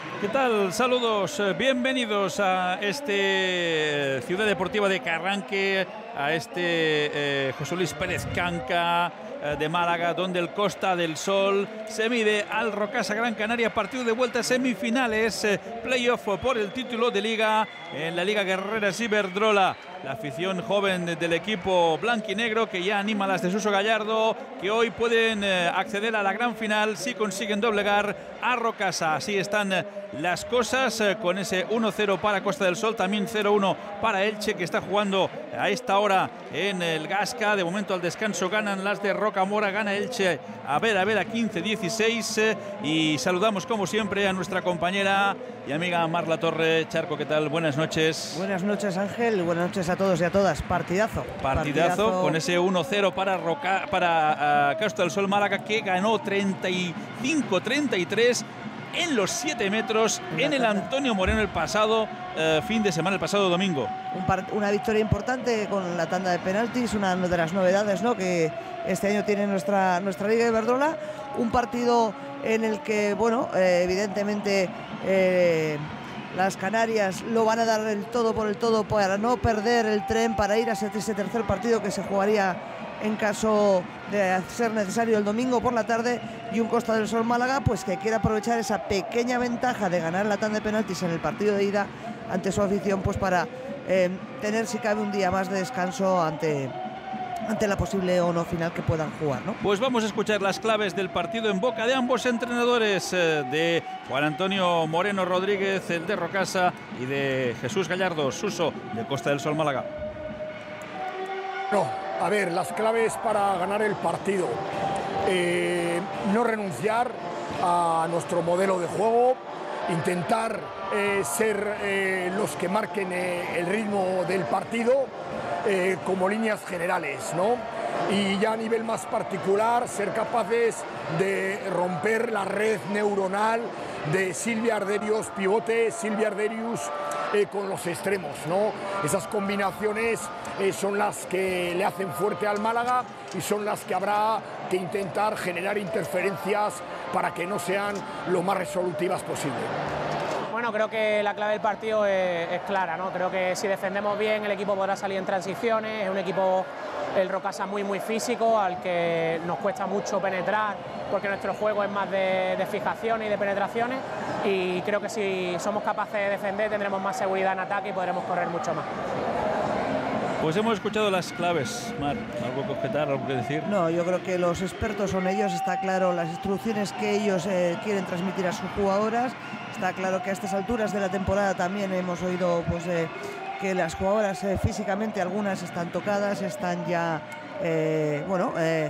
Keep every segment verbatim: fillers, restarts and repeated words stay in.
¿Qué tal? Saludos, bienvenidos a este Ciudad Deportiva de Carranque, a este eh, José Luis Pérez Canca eh, de Málaga, donde el Costa del Sol se mide al Rocasa Gran Canaria, partido de vuelta, semifinales, eh, playoff por el título de Liga en la Liga Guerreras Iberdrola. La afición joven del equipo blanquinegro que ya anima a las de Suso Gallardo, que hoy pueden eh, acceder a la gran final si consiguen doblegar a Rocasa. Así están eh, las cosas, eh, con ese uno cero para Costa del Sol, también cero uno para Elche, que está jugando a esta hora en el Gasca. De momento al descanso ganan las de Rocamora, gana Elche a ver a ver a quince dieciséis, eh, y saludamos como siempre a nuestra compañera y amiga Marla Torre. Charco, ¿qué tal? Buenas noches. Buenas noches, Ángel, buenas noches a todos y a todas. Partidazo. Partidazo, Partidazo. Con ese uno cero para, Roca, para uh, Costa del Sol Málaga, que ganó treinta y cinco treinta y tres en los siete metros una en el Antonio Moreno el pasado uh, fin de semana, el pasado domingo. Un par, una victoria importante con la tanda de penaltis, una de las novedades, ¿no?, que este año tiene nuestra, nuestra Liga Iberdrola. Un partido en el que, bueno, eh, evidentemente eh, las Canarias lo van a dar el todo por el todo para no perder el tren, para ir a ese, ese tercer partido que se jugaría en caso de ser necesario el domingo por la tarde, y un Costa del Sol Málaga pues que quiere aprovechar esa pequeña ventaja de ganar la tanda de penaltis en el partido de ida ante su afición, pues para eh, tener, si cabe, un día más de descanso ante ante la posible o no final que puedan jugar, ¿no? Pues vamos a escuchar las claves del partido en boca de ambos entrenadores, eh, de Juan Antonio Moreno Rodríguez, el de Rocasa, y de Jesús Gallardo Suso, de Costa del Sol Málaga. No, a ver, las claves para ganar el partido. Eh, no renunciar a nuestro modelo de juego, intentar eh, ser eh, los que marquen eh, el ritmo del partido, eh, como líneas generales, ¿no? Y ya a nivel más particular, ser capaces de romper la red neuronal de Silvia Arderius pivote, Silvia Arderius eh, con los extremos, ¿no? Esas combinaciones eh, son las que le hacen fuerte al Málaga y son las que habrá que intentar generar interferencias para que no sean lo más resolutivas posible. Bueno, creo que la clave del partido es, es clara, ¿no? Creo que si defendemos bien, el equipo podrá salir en transiciones. Es un equipo, el Rocasa, muy muy físico, al que nos cuesta mucho penetrar, porque nuestro juego es más de, de fijaciones y de penetraciones, y creo que si somos capaces de defender tendremos más seguridad en ataque y podremos correr mucho más. Pues hemos escuchado las claves, Mar. ¿Algo que objetar, algo que decir? No, yo creo que los expertos son ellos, está claro las instrucciones que ellos eh, quieren transmitir a sus jugadoras. Está claro que a estas alturas de la temporada también hemos oído pues, eh, que las jugadoras eh, físicamente, algunas están tocadas, están ya, eh, bueno, eh,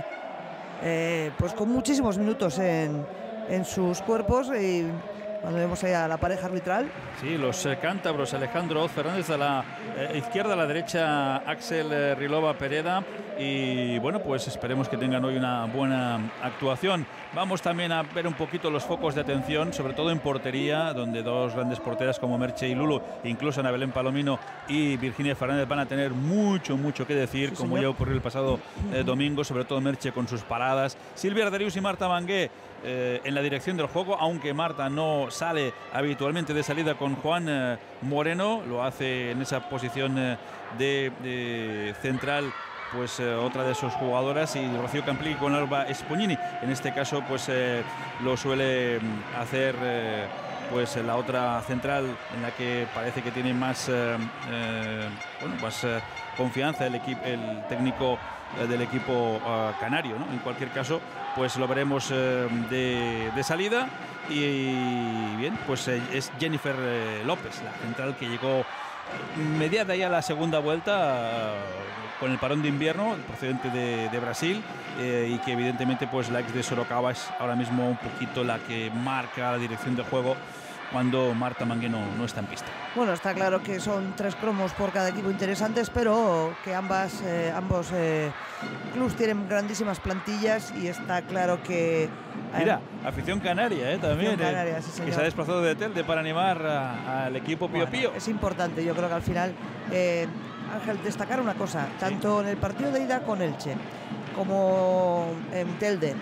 eh, pues con muchísimos minutos en, en sus cuerpos. Y cuando vemos ahí a la pareja arbitral. Sí, los eh, cántabros, Alejandro Oz Fernández a la eh, izquierda, a la derecha Axel eh, Rilova Pereda, y bueno, pues esperemos que tengan hoy una buena actuación. Vamos también a ver un poquito los focos de atención, sobre todo en portería, donde dos grandes porteras como Merche y Lulu, incluso Ana Belén Palomino y Virginia Fernández, van a tener mucho, mucho que decir, sí, como señor. Ya ocurrió el pasado eh, domingo, sobre todo Merche con sus paradas. Silvia Arderius y Marta Mangué eh, en la dirección del juego, aunque Marta no sale habitualmente de salida con Juan eh, Moreno, lo hace en esa posición eh, de, de central, pues eh, otra de sus jugadoras, y Rocío Campli con Alba Espognini. En este caso, pues eh, lo suele hacer eh, pues la otra central, en la que parece que tiene más eh, eh, bueno, más eh, confianza el equipo, el técnico eh, del equipo uh, canario, ¿no? En cualquier caso, pues lo veremos eh, de, de salida. Y, y bien, pues eh, es Jennifer eh, López, la central que llegó mediada ya la segunda vuelta uh, con el parón de invierno, procedente de, de Brasil, eh, y que evidentemente pues la ex de Sorocaba es ahora mismo un poquito la que marca la dirección de juego cuando Marta Mangué no, no está en pista. Bueno, está claro que son tres cromos por cada equipo interesantes, pero que ambas, eh, ambos eh, clubs tienen grandísimas plantillas, y está claro que... Mira, afición canaria, ¿eh? También, afición canaria, eh, sí, señor, que se ha desplazado de Telde para animar al equipo Pío bueno, Pío. Es importante, yo creo que al final, eh, Ángel, destacar una cosa, tanto sí. en el partido de ida con Elche como en Telde,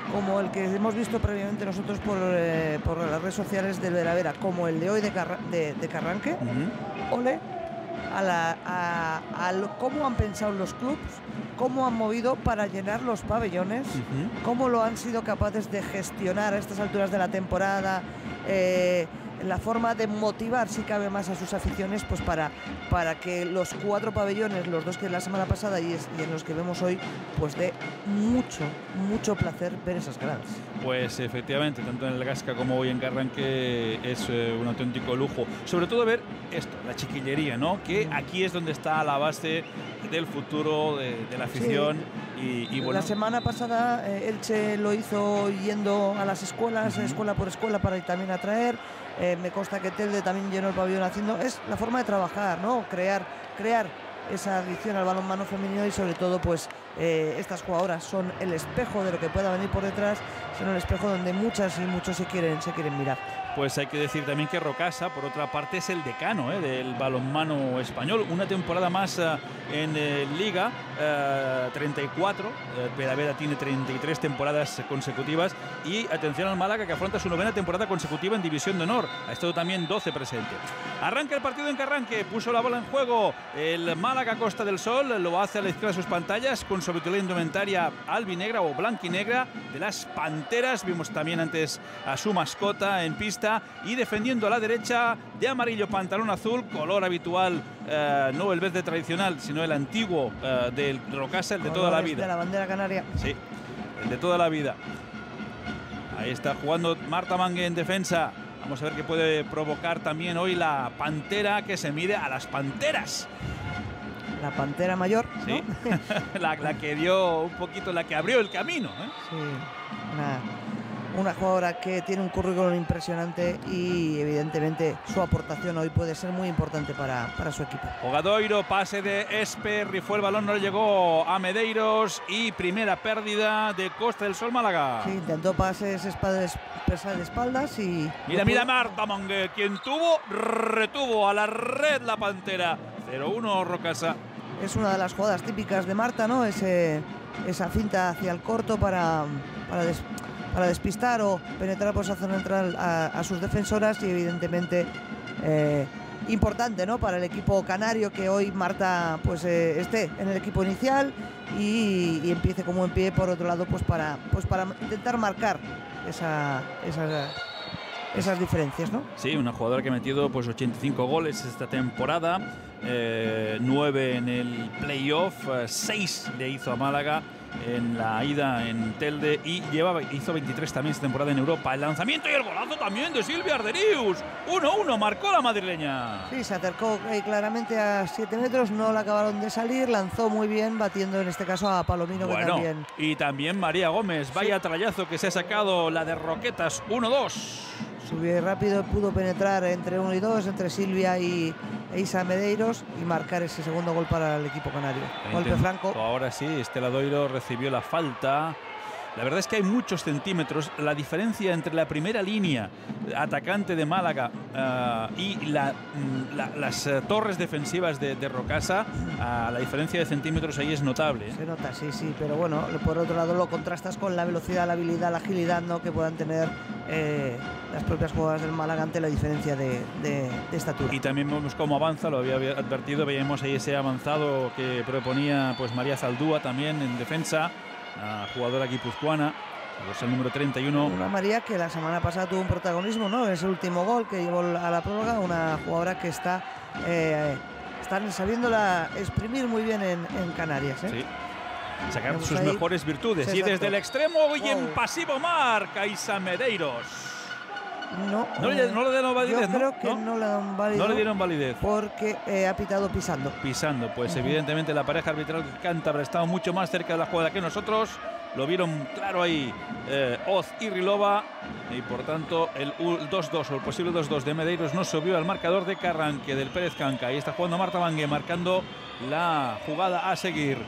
como el que hemos visto previamente nosotros por, eh, por las redes sociales del Veravera, como el de hoy de, Carra de, de Carranque, uh-huh. ole a, la, a, a lo, cómo han pensado los clubs, cómo han movido para llenar los pabellones, uh-huh. cómo lo han sido capaces de gestionar a estas alturas de la temporada, eh, la forma de motivar, si cabe más, a sus aficiones, pues para, para que los cuatro pabellones, los dos que la semana pasada y, es, y en los que vemos hoy, pues dé mucho, mucho placer ver esas gradas. Pues efectivamente, tanto en el Gasca como hoy en Carranque es eh, un auténtico lujo. Sobre todo ver esto, la chiquillería, ¿no? Que aquí es donde está la base del futuro de, de la afición. Sí. Y, y bueno. La semana pasada eh, Elche lo hizo yendo a las escuelas, uh-huh. escuela por escuela, para también atraer. Eh, me consta que Telde también llenó el pabellón haciendo. Es la forma de trabajar, ¿no? Crear, crear esa adicción al balonmano femenino y sobre todo, pues eh, estas jugadoras son el espejo de lo que pueda venir por detrás, son el espejo donde muchas y muchos se quieren, se quieren mirar. Pues hay que decir también que Rocasa, por otra parte, es el decano eh, del balonmano español. Una temporada más eh, en eh, Liga, eh, treinta y cuatro. Eh, Pedavera tiene treinta y tres temporadas consecutivas. Y atención al Málaga, que afronta su novena temporada consecutiva en División de Honor. Ha estado también doce presente. Arranca el partido en Carranque, puso la bola en juego el Málaga Costa del Sol. Lo hace a la izquierda de sus pantallas con su habitual indumentaria albinegra o blanquinegra de las Panteras. Vimos también antes a su mascota en pista. Y defendiendo a la derecha, de amarillo, pantalón azul, color habitual, eh, no el verde tradicional, sino el antiguo eh, del Rocasa, el de toda la vida. De la bandera canaria. Sí, el de toda la vida. Ahí está jugando Marta Mangue en defensa. Vamos a ver qué puede provocar también hoy la Pantera, que se mide a las Panteras. La Pantera mayor, ¿no? Sí, la, la que dio un poquito, la que abrió el camino, ¿eh? Sí, nada. Una jugadora que tiene un currículum impresionante y evidentemente su aportación hoy puede ser muy importante para, para su equipo. Ogadoiro, pase de Esper, rifó el balón, no le llegó a Medeiros y primera pérdida de Costa del Sol Málaga. Sí, intentó pases espaldas, de espaldas y... Mira, mira Marta Mangue, quien tuvo, retuvo a la red la Pantera. cero uno Rocasa. Es una de las jugadas típicas de Marta, ¿no? Ese, esa finta hacia el corto para... para des para despistar o penetrar por esa zona central a, a sus defensoras y evidentemente eh, importante, ¿no? Para el equipo canario que hoy Marta pues eh, esté en el equipo inicial y, y empiece como en pie por otro lado pues para, pues para intentar marcar esa, esa, esas diferencias, ¿no? Sí, una jugadora que ha metido pues ochenta y cinco goles esta temporada, eh, nueve en el playoff, eh, seis le hizo a Málaga en la ida en Telde y lleva, hizo veintitrés también esta temporada en Europa. El lanzamiento y el golazo también de Silvia Arderius. uno uno marcó la madrileña. Sí, se acercó eh, claramente a siete metros, no la acabaron de salir, lanzó muy bien, batiendo en este caso a Palomino. Bueno, que también. Y también María Gómez, vaya sí. trayazo que se ha sacado la de Roquetas, uno dos. Subió rápido, pudo penetrar entre uno y dos, entre Silvia y Isa Medeiros y marcar ese segundo gol para el equipo canario. Golpe franco. Ahora sí, Estela Doiro recibió la falta. La verdad es que hay muchos centímetros. La diferencia entre la primera línea atacante de Málaga uh, y la, la, las uh, torres defensivas de, de Rocasa, uh, la diferencia de centímetros ahí es notable, ¿eh? Se nota, sí, sí, pero bueno, por otro lado lo contrastas con la velocidad, la habilidad, la agilidad, ¿no? Que puedan tener eh, las propias jugadoras del Málaga ante la diferencia de, de, de estatura. Y también vemos cómo avanza, lo había advertido, veíamos ahí ese avanzado que proponía pues María Zaldúa también en defensa. La jugadora guipuzcoana, el número treinta y uno. Una María que la semana pasada tuvo un protagonismo, ¿no? Ese último gol que llevó a la prórroga, una jugadora que está eh, están sabiéndola exprimir muy bien en, en Canarias, ¿eh? Sí. Sacar Vamos sus ahí. mejores virtudes. Sí, y desde el extremo y wow. en pasivo marca Isa Medeiros. No, no, le, no le dieron validez, yo creo ¿no? que no, no le dieron validez. No le dieron validez. Porque eh, ha pitado pisando. Pisando, pues uh-huh. evidentemente la pareja arbitral cántabra estaba mucho más cerca de la jugada que nosotros. Lo vieron claro ahí eh, Oz y Rilova. Y por tanto el dos dos o el posible dos dos de Medeiros no subió al marcador de Carranque del Pérez Canca. Ahí está jugando Marta Mangue, marcando la jugada a seguir.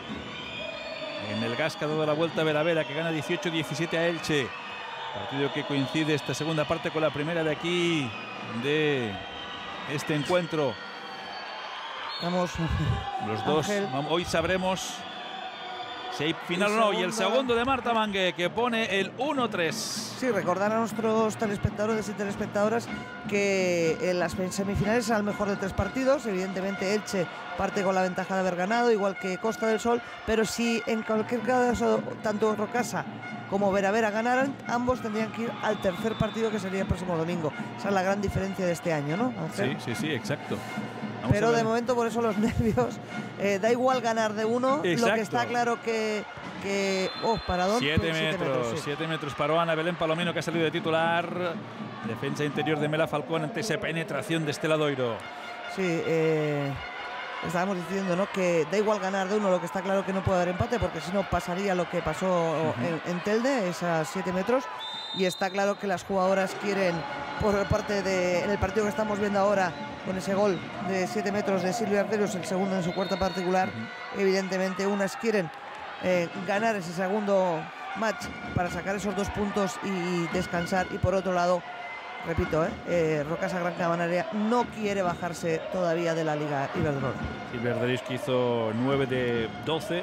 En el Gasca de la vuelta Veravera, que gana dieciocho diecisiete a Elche. Partido que coincide esta segunda parte con la primera de aquí, de este encuentro. Vamos. Los dos. Hoy sabremos Si hay final o no. Y el segundo de Marta Mangue, que pone el uno tres. Sí, recordar a nuestros telespectadores y telespectadoras que en las semifinales será el mejor de tres partidos. Evidentemente Elche parte con la ventaja de haber ganado, igual que Costa del Sol, pero si en cualquier caso tanto Rocasa como Veravera ganaran, ambos tendrían que ir al tercer partido, que sería el próximo domingo. Esa es la gran diferencia de este año, ¿no, Ángel? Sí, sí, sí, exacto. Vamos Pero de momento, por eso los nervios. Eh, da igual ganar de uno. Exacto. Lo que está claro que. que oh, paradón. Siete pues, metros, siete metros, sí. siete metros para Ana Belén Palomino, que ha salido de titular. Defensa interior de Mela Falcón ante esa penetración de Estela Doiro. Sí, eh, estábamos diciendo, ¿no?, que da igual ganar de uno, lo que está claro que no puede haber empate, porque si no pasaría lo que pasó uh-huh. en, en Telde, esas siete metros. Y está claro que las jugadoras quieren, por parte de, en el partido que estamos viendo ahora, con ese gol de siete metros de Silvia Arderius, el segundo en su cuarta particular, uh-huh. evidentemente unas quieren eh, ganar ese segundo match para sacar esos dos puntos y descansar, y por otro lado, repito, eh, eh, Rocasa Gran Canaria no quiere bajarse todavía de la Liga Iberdrola. Silvia Arderius, que hizo nueve de doce.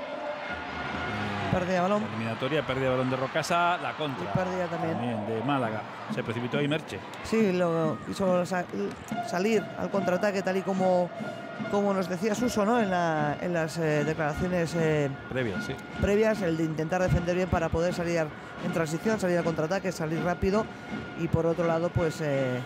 Pérdida de balón. Eliminatoria, pérdida de balón de Rocasa, la contra. Y pérdida también. también de Málaga. Se precipitó ahí Merche. Sí, lo quiso sa salir al contraataque, tal y como, como nos decía Suso, ¿no?, en, la, en las eh, declaraciones eh, previas, sí. previas, el de intentar defender bien para poder salir en transición, salir al contraataque, salir rápido. Y por otro lado, pues, eh,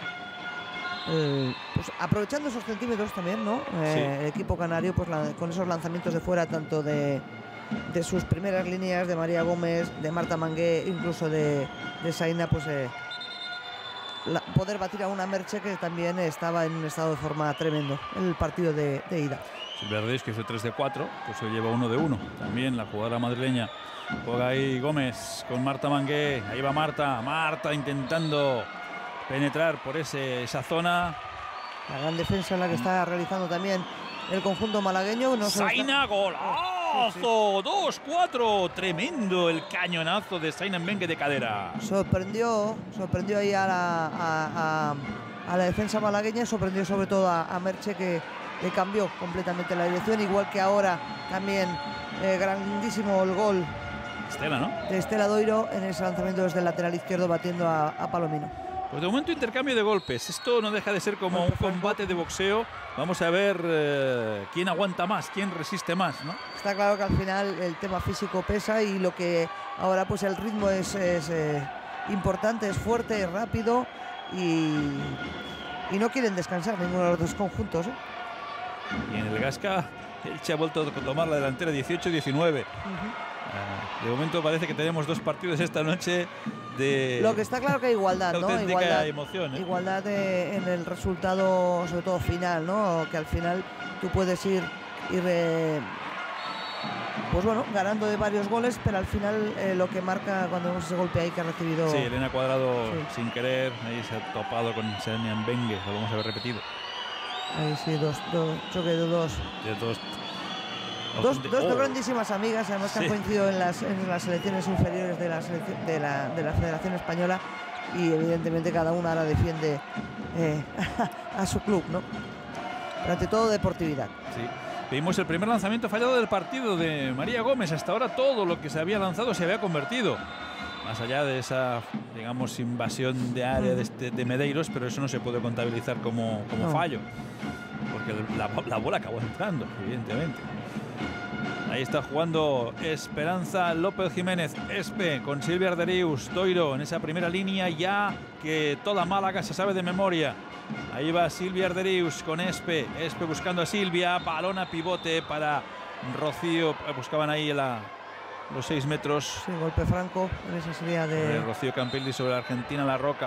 eh, pues aprovechando esos centímetros también, ¿no? Eh, sí. El equipo canario, pues la, con esos lanzamientos de fuera, tanto de de sus primeras líneas, de María Gómez, de Marta Mangué, incluso de, de Saina, pues eh, la, poder batir a una Merche que también estaba en un estado de forma tremendo en el partido de, de ida. Silvia Arderius, que hizo tres de cuatro, pues hoy lleva uno de uno. También la jugadora madrileña. Juega ahí Gómez con Marta Mangué. Ahí va Marta. Marta intentando penetrar por ese, esa zona. La gran defensa en la que está realizando también el conjunto malagueño. No Saina, golazo. Sí, sí. dos cuatro, tremendo el cañonazo de Saina Mbengue de cadera. Sorprendió, sorprendió ahí a la, a, a, a la defensa malagueña, sorprendió sobre todo a, a Merche, que le cambió completamente la dirección, igual que ahora también eh, grandísimo el gol Estela, ¿no? de Estela Doiro en ese lanzamiento desde el lateral izquierdo batiendo a, a Palomino. Pues de momento intercambio de golpes. Esto no deja de ser como Golpe un combate de boxeo. Vamos a ver eh, quién aguanta más, quién resiste más, ¿no? Está claro que al final el tema físico pesa, y lo que ahora pues el ritmo es, es eh, importante, es fuerte, es rápido, y, y no quieren descansar ninguno de los dos conjuntos, ¿eh? Y en el Gasca, Elche ha vuelto a tomar la delantera dieciocho diecinueve. Uh-huh. uh, de momento parece que tenemos dos partidos esta noche de... Lo que está claro que hay igualdad, ¿no? Igualdad, emoción, ¿eh? Igualdad de, en el resultado, sobre todo final, ¿no? Que al final tú puedes ir, ir eh, pues bueno, ganando de varios goles, pero al final eh, lo que marca cuando vemos ese golpe ahí que ha recibido... Sí, Elena Cuadrado, sí, sin querer, ahí se ha topado con Saina Mbengue, lo vamos a ver repetido. Ahí sí, dos, dos, choque de dos. De dos. Dos, dos oh. grandísimas amigas, además, que sí, han coincidido en las, en las selecciones inferiores de la, de, la, de la Federación Española, y evidentemente cada una ahora defiende eh, a, a su club, ¿no? Pero ante todo deportividad. Sí. Vimos el primer lanzamiento fallado del partido de María Gómez. Hasta ahora todo lo que se había lanzado se había convertido. Más allá de esa, digamos, invasión de área de, este, de Medeiros, pero eso no se puede contabilizar como, como no. fallo, porque la, la bola acabó entrando, evidentemente. Ahí está jugando Esperanza López Jiménez, Espe con Silvia Arderius, Doiro en esa primera línea, ya que toda Málaga se sabe de memoria. Ahí va Silvia Arderius con Espe, Espe buscando a Silvia, balón a pivote para Rocío, buscaban ahí la, los seis metros. Sí, golpe franco en esa serie de... Rocío Campilli sobre la Argentina La Roca.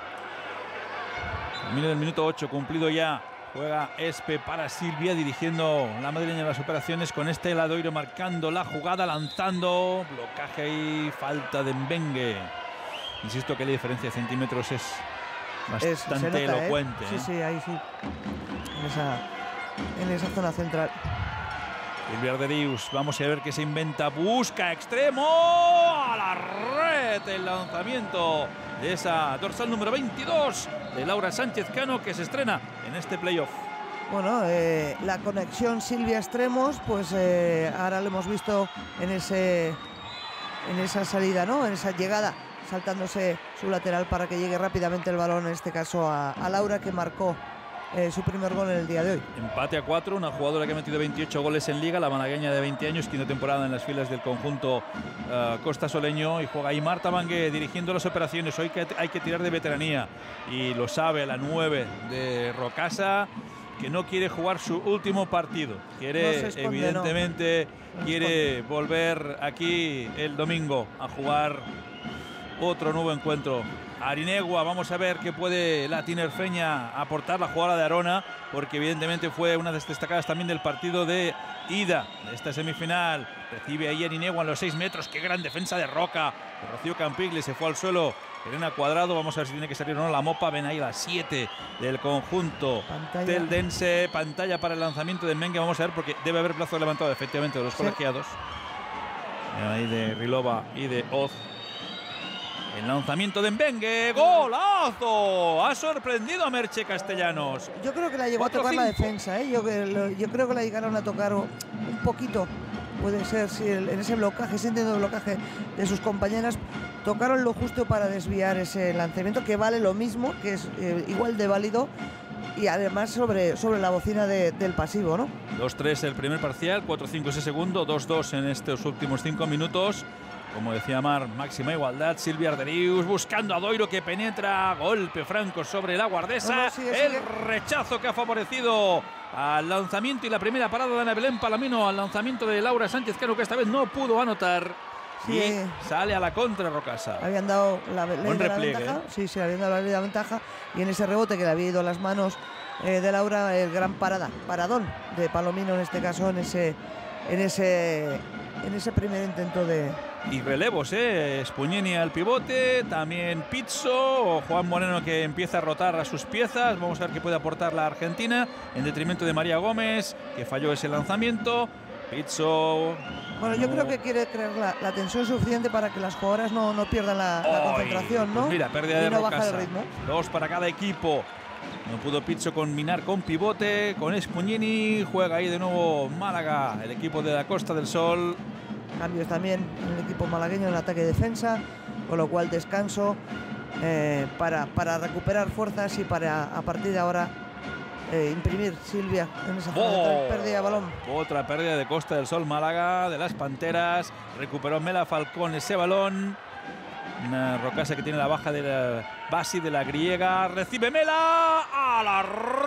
Termina el minuto ocho, cumplido ya. Juega Espe para Silvia, dirigiendo la madrileña las operaciones con Estela Doiro, marcando la jugada, lanzando, blocaje y falta de Mbengue. Insisto que la diferencia de centímetros es bastante es, nota, elocuente. ¿eh? Sí, ¿eh? sí, ahí sí. En esa, en esa zona central. Silvia Arderius, vamos a ver qué se inventa. Busca extremo a la red. El lanzamiento de esa dorsal número veintidós de Laura Sánchez Cano, que se estrena en este playoff. bueno, eh, la conexión Silvia-Extremos, pues eh, ahora lo hemos visto en ese en esa salida, ¿no? En esa llegada, saltándose su lateral para que llegue rápidamente el balón, en este caso a, a Laura, que marcó Eh, su primer gol en el día de hoy. Empate a cuatro, una jugadora que ha metido veintiocho goles en Liga, la malagueña de veinte años, quinta temporada en las filas del conjunto uh, costasoleño, y juega ahí Marta Mangue dirigiendo las operaciones. Hoy que hay que tirar de veteranía y lo sabe la nueve de Rocasa, que no quiere jugar su último partido. Quiere, no se esconde, evidentemente, no. No quiere volver aquí el domingo a jugar otro nuevo encuentro. Arinegua, vamos a ver qué puede la tinerfeña aportar, la jugadora de Arona, porque evidentemente fue una de las destacadas también del partido de ida de esta semifinal. Recibe ahí Arinegua en los seis metros, qué gran defensa de Roca. Rocío Campigli se fue al suelo. Elena Cuadrado, vamos a ver si tiene que salir o no la mopa. Ven ahí las siete del conjunto teldense. Pantalla para el lanzamiento de Mengue, vamos a ver, porque debe haber plazo levantado efectivamente de los sí. colegiados. Ahí de Rilova y de Oz. El lanzamiento de Mbengue, ¡golazo! Ha sorprendido a Merche Castellanos. Yo creo que la llegó a tocar la defensa, ¿eh? yo, yo creo que la llegaron a tocar un poquito, puede ser, si el, en ese blocaje, sintiendo el blocaje de sus compañeras, tocaron lo justo para desviar ese lanzamiento, que vale lo mismo, que es eh, igual de válido, y además sobre, sobre la bocina de, del pasivo, ¿no? dos tres el primer parcial, cuatro cinco ese segundo, dos dos en estos últimos cinco minutos. Como decía Mar, máxima igualdad. Silvia Arderius buscando a Doiro, que penetra. Golpe franco sobre la guardesa. No, no, sigue, sigue. El rechazo que ha favorecido al lanzamiento y la primera parada de Ana Belén Palamino al lanzamiento de Laura Sánchez Cano, que esta vez no pudo anotar. Sí. Y sale a la contra Rocasa. Habían dado la ley Buen de repliegue, la ventaja. ¿eh? Sí, sí, habían dado la ley de la ventaja. Y en ese rebote que le había ido a las manos eh, de Laura, el gran parada, paradón de Palomino en este caso, en ese, en ese, en ese primer intento de. Y relevos, ¿eh? Spugnini al pivote, también Pizzo, o Juan Moreno, que empieza a rotar a sus piezas. Vamos a ver qué puede aportar la Argentina, en detrimento de María Gómez, que falló ese lanzamiento. Pizzo. Bueno, yo no. creo que quiere crear la, la tensión suficiente para que las jugadoras no, no pierdan la, la concentración, ¿no? Pues mira, pérdida de y no Rocasa. bajar el ritmo. Dos para cada equipo. No pudo Pizzo combinar con pivote, con Spugnini. Juega ahí de nuevo Málaga, el equipo de la Costa del Sol. Cambios también en el equipo malagueño en ataque y defensa, con lo cual descanso eh, para, para recuperar fuerzas y para a partir de ahora eh, imprimir Silvia en esa oh, pérdida de balón. Otra pérdida de Costa del Sol Málaga, de las Panteras. Recuperó Mela Falcón ese balón. Una Rocasa que tiene la baja de la Basi de la griega. Recibe Mela a la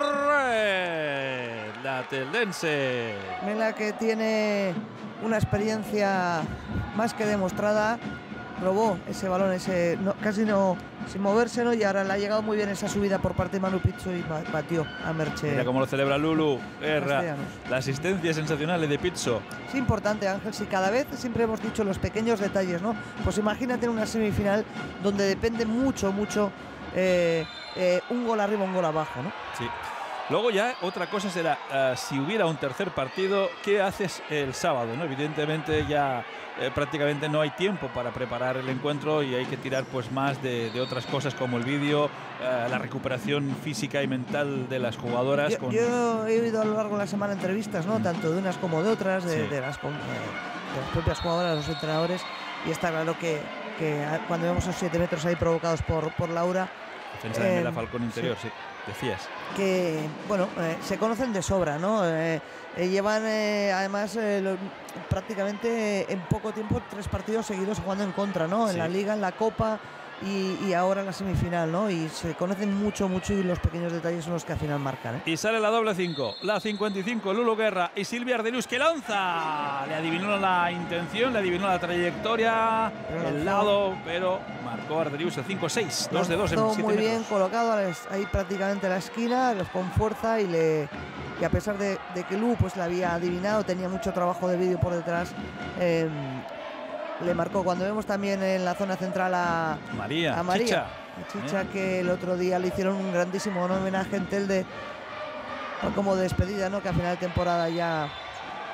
red. La teldense. Mela, que tiene una experiencia más que demostrada, robó ese balón, ese no, casi no sin moverse, ¿no? Y ahora le ha llegado muy bien esa subida por parte de Manu Pizzo y batió a Merche. Mira cómo lo celebra Lulu Guerra. La asistencia sensacional de Pizzo. Es importante, Ángel, si cada vez siempre hemos dicho los pequeños detalles, ¿no? Pues imagínate en una semifinal donde depende mucho, mucho eh, eh, un gol arriba, un gol abajo, ¿no? Sí. Luego ya otra cosa será, uh, si hubiera un tercer partido, ¿qué haces el sábado? ¿No? Evidentemente ya eh, prácticamente no hay tiempo para preparar el encuentro y hay que tirar pues más de, de otras cosas como el vídeo, uh, la recuperación física y mental de las jugadoras. Yo, con... yo he oído a lo largo de la semana entrevistas, ¿no? Tanto de unas como de otras, de, sí. de, las, de las propias jugadoras, los entrenadores, y está claro que, que cuando vemos esos siete metros ahí provocados por, por Laura... Defensa de eh, Mela Falcón interior, sí. sí. Decías. Que, bueno, eh, se conocen de sobra, ¿no? Eh, eh, llevan, eh, además, eh, lo, prácticamente en poco tiempo tres partidos seguidos jugando en contra, ¿no? En sí. la Liga, en la Copa y, y ahora en la semifinal, ¿no? Y se conocen mucho, mucho y los pequeños detalles son los que al final marcan, ¿eh? Y sale la doble cinco, la cincuenta y cinco, Lulu Guerra y Silvia Arderius, que lanza. Le adivinó la intención, le adivinó la trayectoria, pero el lado, pero marcó Arderius el cinco seis, dos de dos en siete muy metros. Bien colocado ahí prácticamente a la esquina, con fuerza, y le y a pesar de, de que Lu pues la había adivinado, tenía mucho trabajo de vídeo por detrás, eh, le marcó. Cuando vemos también en la zona central a María, a María Chicha, a Chicha ¿eh? que el otro día le hicieron un grandísimo homenaje en Telde como despedida, ¿no? Que a final de temporada ya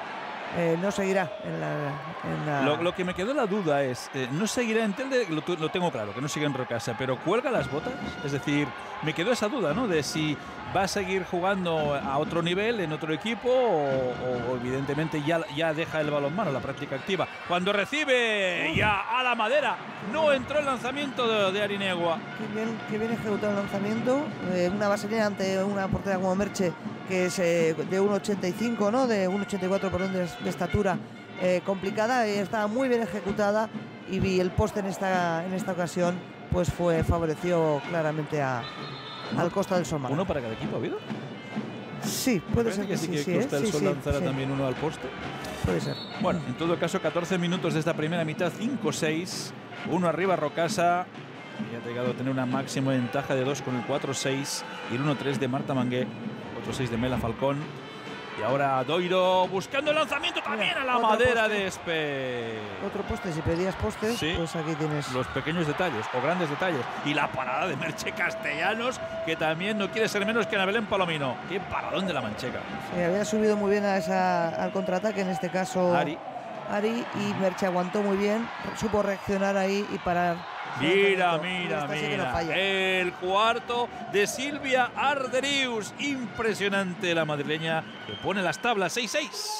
eh, no seguirá en la... En la... Lo, lo que me quedó la duda es, eh, no seguirá en Telde, lo, lo tengo claro, que no sigue en Rocasa, pero ¿cuelga las botas? Es decir, me quedó esa duda, ¿no? De si va a seguir jugando a otro nivel, en otro equipo, o, o evidentemente ya, ya deja el balonmano, la práctica activa. Cuando recibe ya a la madera, no entró el lanzamiento de, de Arinegua. Qué bien, qué bien ejecutado el lanzamiento, eh, una vaselina ante una portera como Merche, que es eh, de uno ochenta y cinco, ¿no? De uno ochenta y cuatro por de, de estatura, eh, complicada, y estaba muy bien ejecutada, y vi el poste en esta, en esta ocasión, pues fue favoreció claramente a, al Costa del Sol Málaga. ¿Uno para cada equipo ha habido? Sí, puede ser que, que sí, sí, que sí, Costa ¿eh? del sí, Sol sí, lanzara sí. también uno al poste. Puede ser. Bueno, en todo caso, catorce minutos de esta primera mitad, cinco seis, uno arriba Rocasa, y ha llegado a tener una máxima ventaja de dos con el cuatro seis y el uno tres de Marta Mangué, otro seis de Mela Falcón. Y ahora Doiro buscando el lanzamiento también. Mira, a la madera poste. De Espe. Otro poste, si pedías postes, sí, pues aquí tienes los pequeños detalles o grandes detalles. Y la parada de Merche Castellanos, que también no quiere ser menos que Ana Belén Palomino. Qué paradón de la mancheca. Sí, había subido muy bien a esa, al contraataque, en este caso Ari. Ari, y Merche aguantó muy bien, supo reaccionar ahí y parar. Mira, mira, mira. Sí, no el cuarto de Silvia Arderius. Impresionante la madrileña, que pone las tablas seis seis.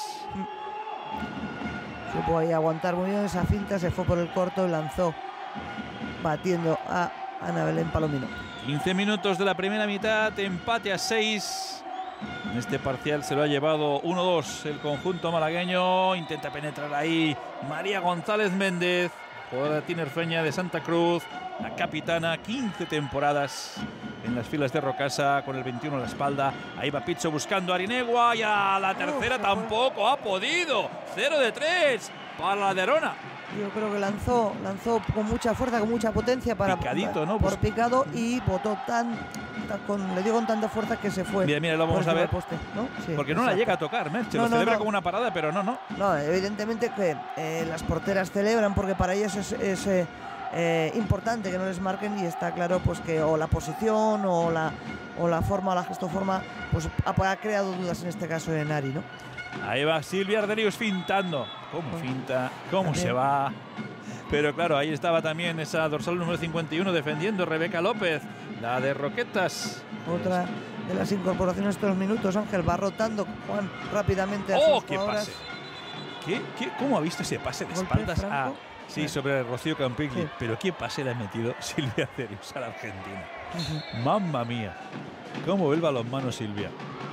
Supo ahí aguantar muy bien esa finta, se fue por el corto y lanzó, batiendo a Ana Belén Palomino. quince minutos de la primera mitad, empate a seis. En este parcial se lo ha llevado uno dos el conjunto malagueño. Intenta penetrar ahí María González Méndez, jugadora tinerfeña de Santa Cruz, la capitana, quince temporadas en las filas de Rocasa, con el veintiuno a la espalda. Ahí va Pizzo buscando a Arinegua, y a la tercera oh, tampoco ha podido. cero de tres para la de Arona. Yo creo que lanzó, lanzó con mucha fuerza, con mucha potencia para Picadito, ¿no? Por picado, y botó tan, tan con, le dio con tanta fuerza que se fue. Mira, mira, lo vamos a ver. Poste, ¿no? Sí, porque no exacto. La llega a tocar, Merche. No, lo no, celebra no. Como una parada, pero no, no. No, evidentemente que eh, las porteras celebran porque para ellas es, es eh, eh, importante que no les marquen, y está claro pues que o la posición o la, o la forma o la gestoforma pues ha, ha creado dudas en este caso en Ari, ¿no? Ahí va Silvia Arderius fintando. ¿Cómo finta? ¿Cómo también se va? Pero claro, ahí estaba también esa dorsal número cincuenta y uno defendiendo, Rebeca López, la de Roquetas. Otra de las incorporaciones estos minutos, Ángel va rotando Juan rápidamente a ¡Oh, sus qué jugadoras. pase! ¿Qué, qué, ¿Cómo ha visto ese pase de Golpe espaldas franco. a... Sí, sobre Rocío Campigli. Sí. Pero qué pase le ha metido Silvia Arderius a la Argentina. Uh-huh. ¡Mamma mía! ¿Cómo ve el balonmano Silvia?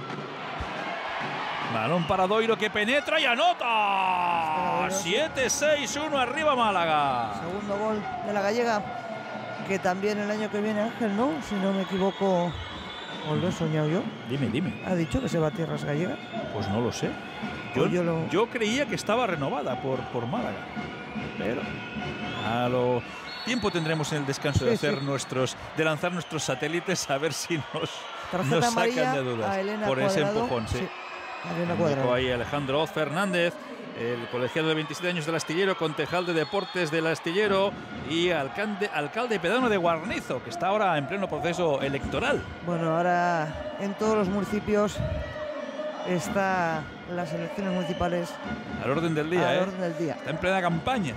Balón para Doiro, que penetra y anota. siete seis uno arriba Málaga. Segundo gol de la gallega, que también el año que viene, Ángel, ¿no? Si no me equivoco, o lo he soñado yo. Dime, dime. ¿Ha dicho que se va a tierras gallegas? Pues no lo sé. Yo, Pues yo, lo... yo creía que estaba renovada por, por Málaga. Pero a lo tiempo tendremos en el descanso sí, de hacer sí. nuestros, de lanzar nuestros satélites, a ver si nos, nos sacan de dudas por ese empujón. Sí. Sí. Indicó ahí Alejandro Oz Fernández, el colegiado de veintisiete años del Astillero, concejal de deportes del Astillero y alcalde, alcalde pedano de Guarnizo, que está ahora en pleno proceso electoral. Bueno, ahora en todos los municipios está las elecciones municipales al orden del día, al ¿eh? orden del día. Está en plena campaña.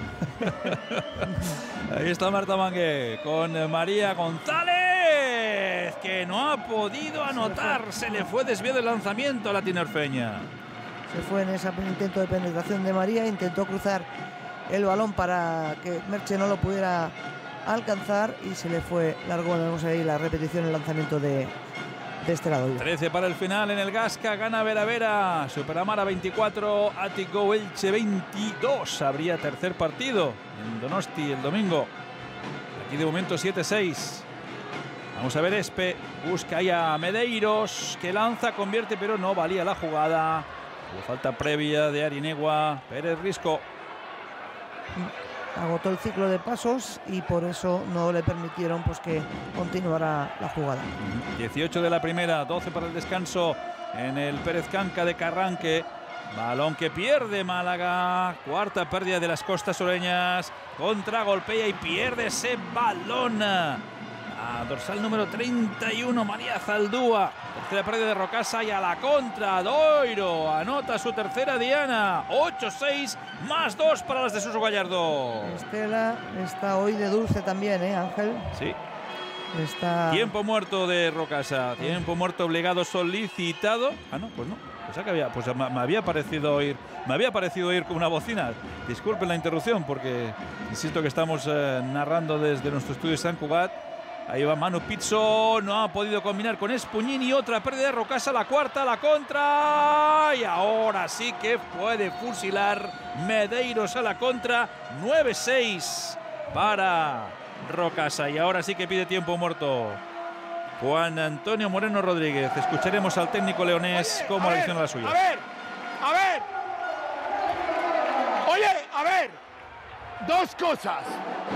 Ahí está Marta Mangué con María González, que no ha podido anotar. Se le fue desviado el lanzamiento a la tinerfeña. Se fue en ese intento de penetración de María, intentó cruzar el balón para que Merche no lo pudiera alcanzar y se le fue largo. Vemos ahí la repetición, el lanzamiento de de este lado. trece para el final en el Gasca, gana Vera Vera, Superamara veinticuatro, Ático Elche veintidós. Habría tercer partido en Donosti el domingo. Aquí de momento siete seis. Vamos a ver Espe, busca ahí a Medeiros, que lanza, convierte, pero no valía la jugada. Hubo falta previa de Arinegua. Pérez Risco agotó el ciclo de pasos y por eso no le permitieron pues que continuara la jugada. dieciocho de la primera, doce para el descanso en el Pérez Canca de Carranque. Balón que pierde Málaga, cuarta pérdida de las costas sureñas, contra golpea y pierde ese balón. La dorsal número treinta y uno, María Zaldúa. Tercera pérdida de Rocasa y a la contra. Doiro anota su tercera diana. ocho seis más dos para las de Suso Gallardo. Estela está hoy de dulce también, ¿eh, Ángel? Sí. Está... Tiempo muerto de Rocasa. Tiempo muerto obligado solicitado. Ah, no, pues no. Pues, que había, pues me, me había parecido oír. Me había parecido oír con una bocina. Disculpen la interrupción porque insisto que estamos eh, narrando desde nuestro estudio de San Cugat. Ahí va Manu Pizzo, no ha podido combinar con Espuñini, otra pérdida de Rocasa, la cuarta, la contra, y ahora sí que puede fusilar Medeiros a la contra, nueve seis para Rocasa, y ahora sí que pide tiempo muerto Juan Antonio Moreno Rodríguez. Escucharemos al técnico leonés cómo reacciona la suya. A ver, a ver, oye, a ver, dos cosas,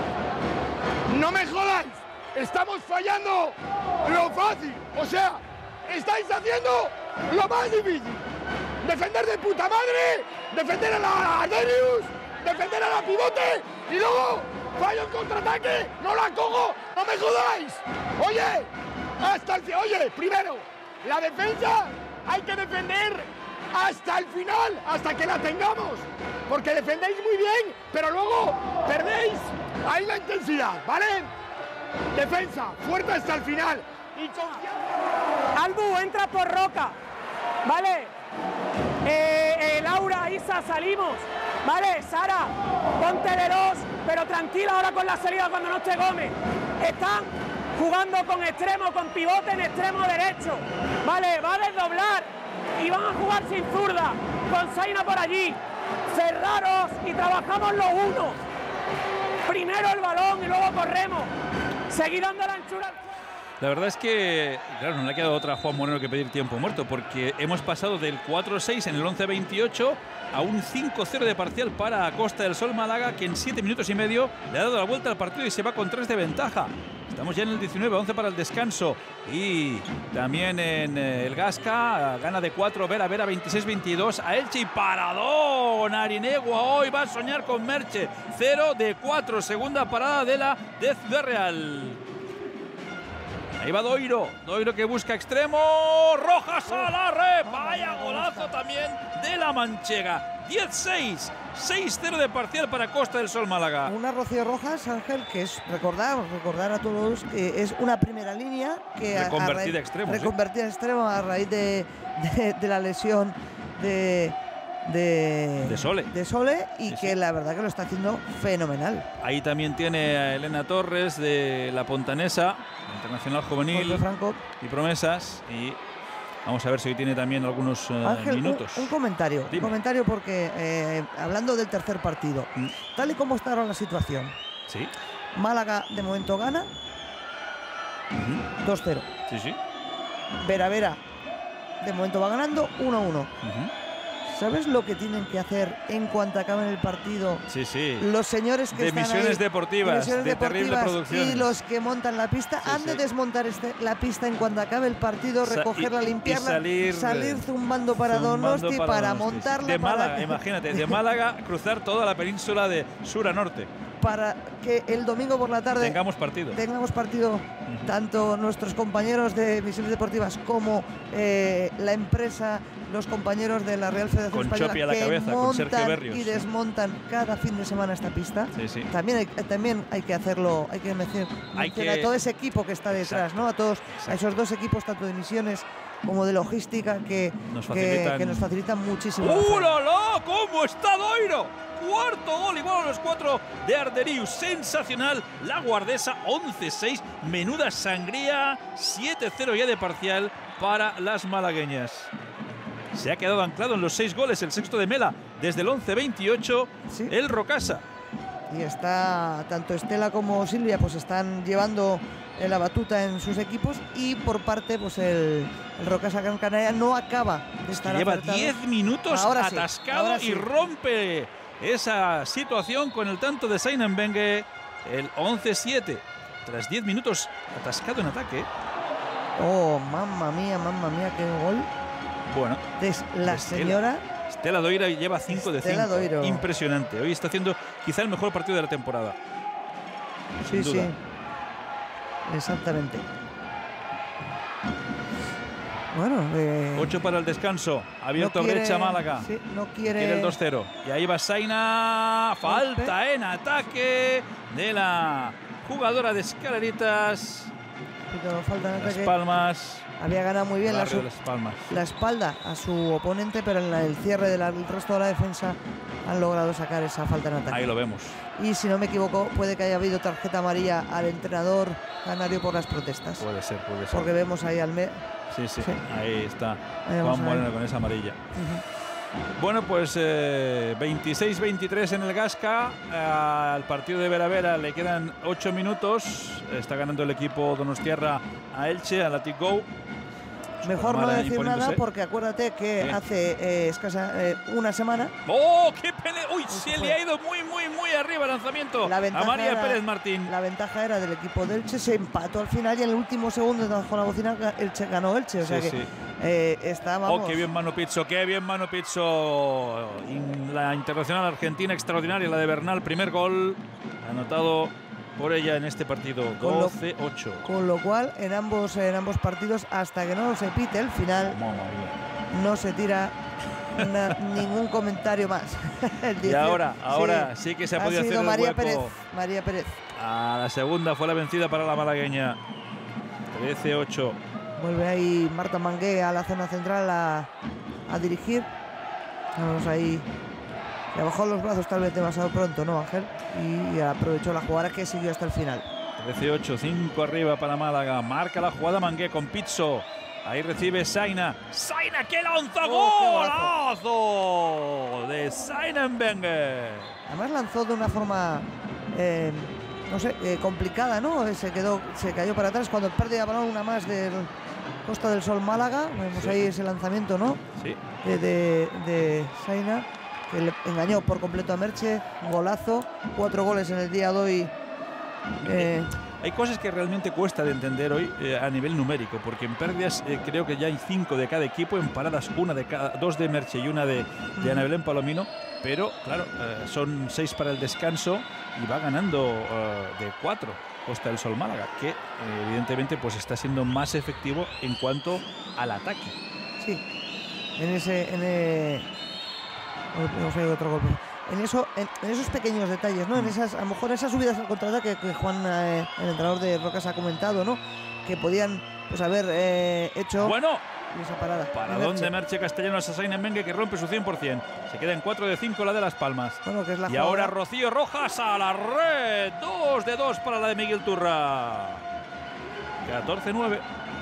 no me jodáis. Estamos fallando lo fácil, o sea, estáis haciendo lo más difícil. Defender de puta madre, defender a la Arderius, defender a la pivote y luego fallo en contraataque, no la cojo, no me jodáis. Oye, hasta el final, oye, primero, la defensa hay que defender hasta el final, hasta que la tengamos, porque defendéis muy bien, pero luego perdéis ahí la intensidad, ¿vale? Defensa, fuerte hasta el final y confianza. Albu entra por Roca, ¿vale? Eh, eh, Laura, Isa, salimos, ¿vale? Sara, ponte de dos, pero tranquila ahora con la salida cuando no esté Gómez. Están jugando con extremo, con pivote en extremo derecho, ¿vale? Va a desdoblar y van a jugar sin zurda, con Zaina por allí. Cerraros y trabajamos los unos. Primero el balón y luego corremos. Seguir dando la anchura. La verdad es que, claro, no le ha quedado otra a Juan Moreno que pedir tiempo muerto, porque hemos pasado del cuatro seis en el once veintiocho a un cinco cero de parcial para Costa del Sol Málaga, que en siete minutos y medio le ha dado la vuelta al partido y se va con tres de ventaja. Estamos ya en el diecinueve once para el descanso. Y también en el Gasca, gana de cuatro Vera Vera veintiséis veintidós a Elche y paradón. Arinegua hoy va a soñar con Merche. cero de cuatro, segunda parada de la de Ciudad Real. Ahí va Doiro, Doiro que busca extremo, Rojas a la red, vaya golazo también de la manchega. diez seis, seis cero de parcial para Costa del Sol Málaga. Una Rocío Rojas, Ángel, que es recordar, recordar a todos que es una primera línea que reconvertida a, a raíz, a extremo, reconvertida a extremo a raíz de, de, de la lesión de De, de Sole, de Sole y sí, que sí. la verdad que lo está haciendo fenomenal. Ahí también tiene a Elena Torres de la Pontanesa, internacional juvenil Franco. Y promesas. Y vamos a ver si hoy tiene también algunos uh, Ángel, minutos. Un, un comentario, Dime. un comentario porque eh, hablando del tercer partido, mm. tal y como está ahora la situación, sí. Málaga de momento gana uh-huh. dos cero. Sí, sí. Vera Vera de momento va ganando uno a uno. Uh-huh. ¿Sabes lo que tienen que hacer en cuanto acaben el partido? Sí, sí. Los señores que de están misiones ahí, deportivas, de, misiones de deportivas terrible producción. Y los que montan la pista sí, han sí. de desmontar este, la pista en cuanto acabe el partido, Sa recogerla, y, limpiarla, y salir, salir zumbando para zumbando Donosti para, para Donosti. montarla. De Málaga, para, imagínate, de Málaga cruzar toda la península de sur a norte. Para que el domingo por la tarde tengamos partido. Tengamos partido, uh-huh. tanto nuestros compañeros de misiones deportivas como eh, la empresa, los compañeros de la Real Federación con Española Chopi a la que cabeza, con Sergio montan Berrios. y desmontan cada fin de semana esta pista. Sí, sí. También hay, también hay que hacerlo, hay que mencionar hay que... a todo ese equipo que está detrás, Exacto. ¿no? A todos, Exacto. a esos dos equipos, tanto de misiones como de logística, que nos facilitan, que, que nos facilitan muchísimo. ¡Uh, la, la! ¿Cómo está Doiro? Cuarto gol igual a los cuatro de Arderius. Sensacional la guardesa. once seis. Menuda sangría. siete cero ya de parcial para las malagueñas. Se ha quedado anclado en los seis goles. El sexto de Mela desde el once veintiocho. Sí. El Rocasa. Y está tanto Estela como Silvia pues están llevando la batuta en sus equipos y por parte pues el, el Rocasa Gran Canaria no acaba de estar Lleva acertado. diez minutos ahora atascado sí, ahora sí. y rompe esa situación con el tanto de Sainan Bengue, el once siete. Tras diez minutos atascado en ataque. Oh, mamma mía, mamma mía, qué gol. Bueno, de la Estela. señora Estela Doiro lleva cinco de cinco. Doiro. Impresionante. Hoy está haciendo quizá el mejor partido de la temporada. Sí, Sin duda. sí. Exactamente. Bueno, eh, ocho para el descanso. Abierto no quiere, brecha Málaga. Sí, no quiere, quiere el dos cero. Y ahí va Saina. Falta en ataque de la jugadora de Escaleritas. Falta en Las ataque. Palmas. Había ganado muy bien la, de las, Palmas. la espalda a su oponente, pero en la, el cierre del resto de la defensa han logrado sacar esa falta en ataque. Ahí lo vemos. Y si no me equivoco, puede que haya habido tarjeta amarilla al entrenador canario por las protestas. Puede ser, puede ser. Porque vemos ahí al... Me sí, sí, sí, ahí está ahí Juan Moreno con esa amarilla. Uh-huh. Bueno, pues eh, veintiséis veintitrés en el Gasca. Eh, al partido de Vera Vera le quedan ocho minutos. Está ganando el equipo donostiarra a Elche, a Athletic Go. Mejor no decir nada porque acuérdate que ¿Qué? hace eh, escasa eh, una semana. ¡Oh, qué pelea! ¡Uy, se fue. le ha ido muy, muy, muy arriba el lanzamiento a María era, Pérez Martín! La ventaja era del equipo de Elche, se empató al final y en el último segundo bajo la bocina Elche ganó Elche. O sea sí, que sí. Eh, está, vamos. ¡Oh, qué bien Manu Pizzo! ¡Qué bien Manu Pizzo! La internacional argentina extraordinaria, la de Bernal, primer gol anotado por ella en este partido, doce ocho. Con lo cual, en ambos, en ambos partidos, hasta que no se pite el final, no se tira una, ningún comentario más. Y ahora, ahora sí, sí que se ha podido ha sido hacer María el hueco. Pérez, María Pérez. A la segunda fue la vencida para la malagueña. trece ocho. Vuelve ahí Marta Mangué a la zona central a, a dirigir. Vamos ahí. Le bajó los brazos tal vez demasiado pronto, ¿no, Ángel? Y aprovechó la jugada que siguió hasta el final. trece ocho, cinco arriba para Málaga. Marca la jugada Mangué con Pizzo. Ahí recibe Saina. ¡Saina que lanza! Oh, ¡golazo! De Saina Mbengue. Además lanzó de una forma, eh, no sé, eh, complicada, ¿no? Se quedó, se cayó para atrás cuando pierde el balón una más del Costa del Sol Málaga. Vemos sí. ahí ese lanzamiento, ¿no? Sí. De, de, de Saina, que le engañó por completo a Merche, golazo, cuatro goles en el día de hoy. Eh, hay cosas que realmente cuesta de entender hoy eh, a nivel numérico, porque en pérdidas eh, creo que ya hay cinco de cada equipo, en paradas una de cada, dos de Merche y una de, de Ana Belén Palomino, pero claro, eh, son seis para el descanso y va ganando eh, de cuatro Costa del Sol Málaga, que eh, evidentemente pues está siendo más efectivo en cuanto al ataque. Sí, en ese... En el... Hemos oído otro golpe. En, eso, en, en esos pequeños detalles, ¿no? En esas, a lo mejor esas subidas al contraataque que, que Juan, eh, el entrenador de Rocas, ha comentado, ¿no? Que podían pues haber eh, hecho bueno, esa parada. Paradón de Merche Castellanos a Saina Mbengue, que rompe su cien por cien. Se queda en cuatro de cinco la de Las Palmas. Bueno, que es la y jugada. Ahora Rocío Rojas a la red. dos de dos para la de Miguel Turra. catorce nueve.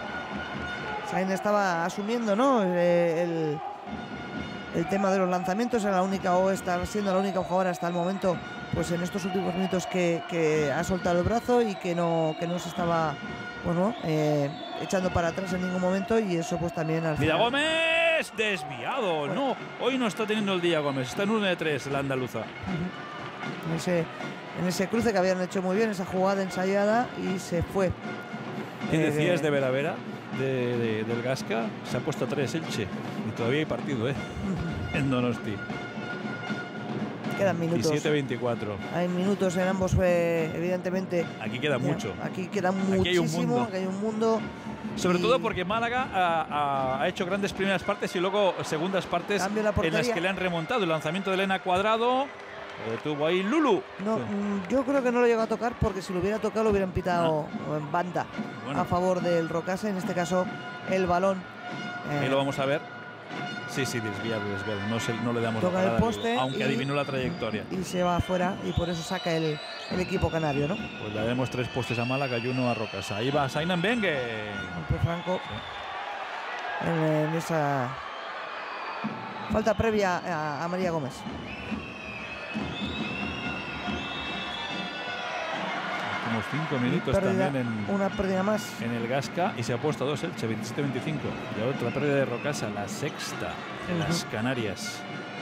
Saina estaba asumiendo, ¿no? Eh, el... El tema de los lanzamientos era la única, o está siendo la única jugadora hasta el momento, pues en estos últimos minutos que, que ha soltado el brazo y que no, que no se estaba, bueno, eh, echando para atrás en ningún momento, y eso pues también al Mira final. Gómez, desviado, bueno. no, hoy no está teniendo el día Gómez, está en uno de tres la andaluza. Uh-huh. En ese, en ese cruce que habían hecho muy bien, esa jugada ensayada, y se fue. ¿Qué eh, decías de Vera Vera? De, de, del Gasca, se ha puesto a tres Elche y todavía hay partido, ¿eh? Uh-huh. En Donosti. Quedan minutos. diecisiete veinticuatro. Hay minutos en ambos, eh, evidentemente. Aquí queda ya, mucho. Aquí queda aquí muchísimo. Hay un mundo. Aquí hay un mundo. Sobre y... todo porque Málaga ha, ha, ha hecho grandes primeras partes y luego segundas partes en las que le han remontado. El lanzamiento de Elena Cuadrado. Eh, tuvo ahí Lulu. No, sí. Yo creo que no lo llegó a tocar, porque si lo hubiera tocado lo hubieran pitado ah. en banda bueno. a favor del Rocasa. En este caso, el balón. Eh, Ahí lo vamos a ver. Sí, sí, desviado, desviado. No, se, no le damos toca la parada, el poste, aunque y, adivinó la trayectoria. Y se va afuera, y por eso saca el, el equipo canario, ¿no? Pues le damos tres postes a Málaga y uno a Rocasa. Ahí va Saina Mbengue. Golpe franco. Sí. En, en esa falta previa a, a María Gómez. Unos cinco minutos pérdida, también en, una pérdida más en el Gasca, y se ha puesto a dos Elche, veintisiete veinticinco. Y otra pérdida de Rocasa, la sexta en uh-huh. las Canarias.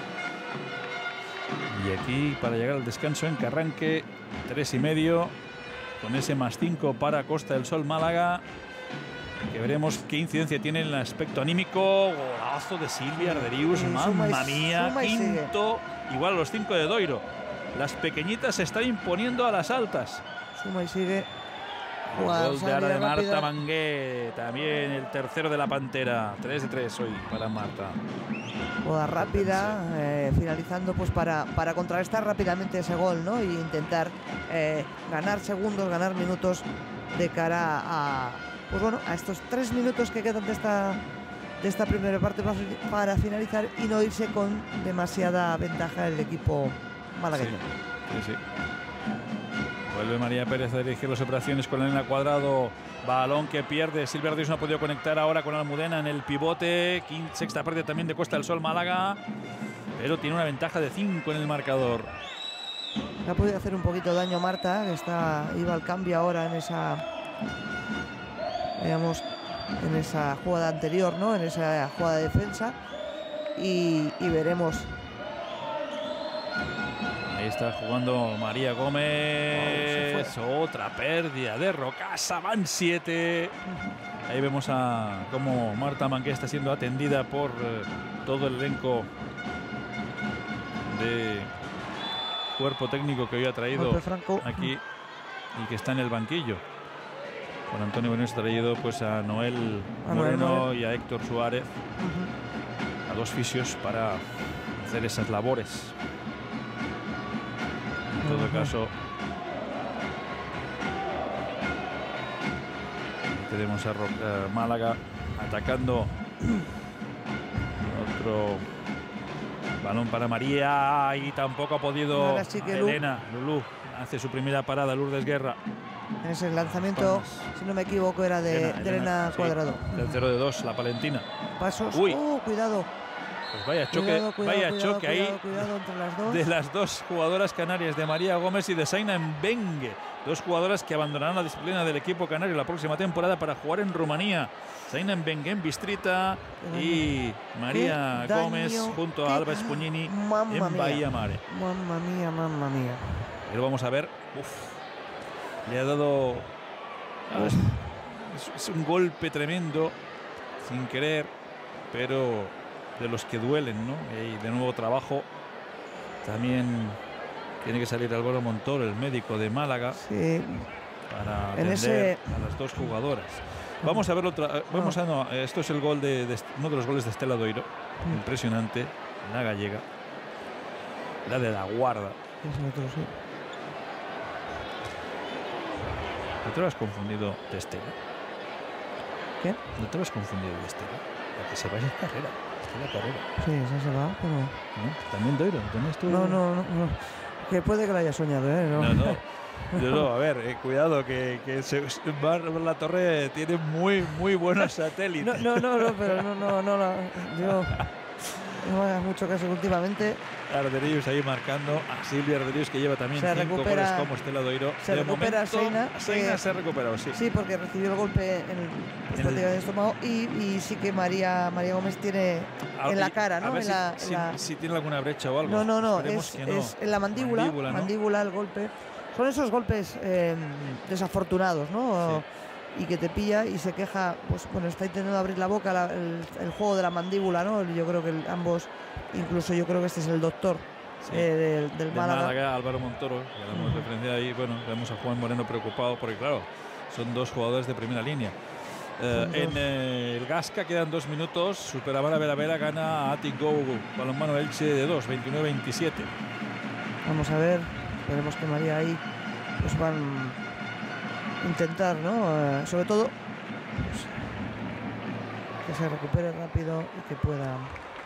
Y aquí, para llegar al descanso en Carranque, tres y medio, con ese más cinco para Costa del Sol Málaga, que veremos qué incidencia tiene en el aspecto anímico. Golazo de Silvia Arderius, sí, mamma mía, quinto, igual a los cinco de Doiro. Las pequeñitas se están imponiendo a las altas. Suma y sigue. Jugada, Gol de, ahora de Marta rápida. Mangué, también el tercero de la Pantera. tres de tres hoy para Marta. Jugada rápida, eh, finalizando pues para, para contrarrestar rápidamente ese gol, ¿no? Y intentar eh, ganar segundos, ganar minutos de cara a, pues bueno, a estos tres minutos que quedan de esta, de esta primera parte para, para finalizar y no irse con demasiada ventaja el equipo malagueño. Sí, sí, sí. Vuelve María Pérez a dirigir las operaciones con Elena Cuadrado. Balón que pierde. Silvia Ardis no ha podido conectar ahora con Almudena en el pivote. Quinta, sexta pérdida también de Costa del Sol Málaga. Pero tiene una ventaja de cinco en el marcador. Le ha podido hacer un poquito de daño Marta, que está, iba al cambio ahora en esa, digamos, en esa jugada anterior, ¿no? En esa jugada de defensa. Y, y veremos. Ahí está jugando María Gómez. Oh, Otra pérdida de Rocasa. Van siete. Ahí vemos a cómo Marta Mangué está siendo atendida por eh, todo el elenco de cuerpo técnico que hoy ha traído aquí y que está en el banquillo. Con Antonio Bueno ha traído pues a Noel a Moreno Noel. y a Héctor Suárez, uh-huh. a dos fisios para hacer esas labores. En todo uh-huh. caso, tenemos a Roca, Málaga atacando. Otro balón para María y tampoco ha podido sí Elena. Lulú hace su primera parada, Lourdes Guerra. Ese lanzamiento, si no me equivoco, era de Elena, de Elena sí, Cuadrado. Del cero de dos, la palentina. Pasos. Uy. Oh, cuidado. Pues vaya choque, cuidado, cuidado, vaya cuidado, choque cuidado, ahí cuidado entre las dos. de las dos jugadoras canarias, de María Gómez y de Zaina Mbengue. Dos jugadoras que abandonarán la disciplina del equipo canario la próxima temporada para jugar en Rumanía. Zaina Mbengue en Bistrita y María Qué Gómez daño, junto a Alba Espugnini en Bahía Mare. Mamma mía, mamma mía. Pero vamos a ver. Uf, le ha dado. Es, es un golpe tremendo, sin querer, pero de los que duelen, ¿no? Y de nuevo trabajo. También tiene que salir Álvaro Montoro, el médico de Málaga, sí. para atender en ese... a las dos jugadoras. Vamos a ver otra. Vamos a no. Esto es el gol de, de uno de los goles de Estela Doiro. Mm. Impresionante, la gallega, la de la Guarda. Es otro, sí. ¿No te lo has confundido de Estela? ¿Qué? ¿No te lo has confundido de Estela? La que se va es Carrera. Estela Carrera. Sí, esa se va, pero... ¿No? ¿También Doiro? ¿También estuvo? No, no, no, no. Que puede que la haya soñado, ¿eh? No, no. no. No, no, a ver, eh, cuidado, que, que se, la torre tiene muy, muy buenos satélites. No, no, no, no pero no, no, no, no. Yo no me hagas mucho caso últimamente. Arderius ahí marcando a Silvia Arderius, que lleva también se cinco recupera, goles como Estela Doiro. Se de recupera momento, Seina. Seina se ha recuperado, sí. Sí, porque recibió el golpe en el, pues, en el estómago y, y sí que María, María Gómez tiene a, en la cara, ¿no? A ver en si, la, si, en la... si tiene alguna brecha o algo. No, no, no, es, es, no. es en la mandíbula, mandíbula, ¿no? mandíbula el golpe. Son esos golpes eh, desafortunados, ¿no? Sí. Y que te pilla y se queja, pues bueno, está intentando abrir la boca, la, el, el juego de la mandíbula, ¿no? Yo creo que el, ambos, incluso yo creo que este es el doctor sí. eh, del, del de Málaga. Málaga, Álvaro Montoro, que lo hemos uh-huh. referenciado ahí. Bueno, vemos a Juan Moreno preocupado porque, claro, son dos jugadores de primera línea. Eh, en eh, el Gasca quedan dos minutos. Superamara Vera Vera gana a Atigou, balonmano Elche de dos, veintinueve veintisiete. Vamos a ver. Esperemos que María ahí pues van a intentar, ¿no? Eh, sobre todo pues, que se recupere rápido y que pueda.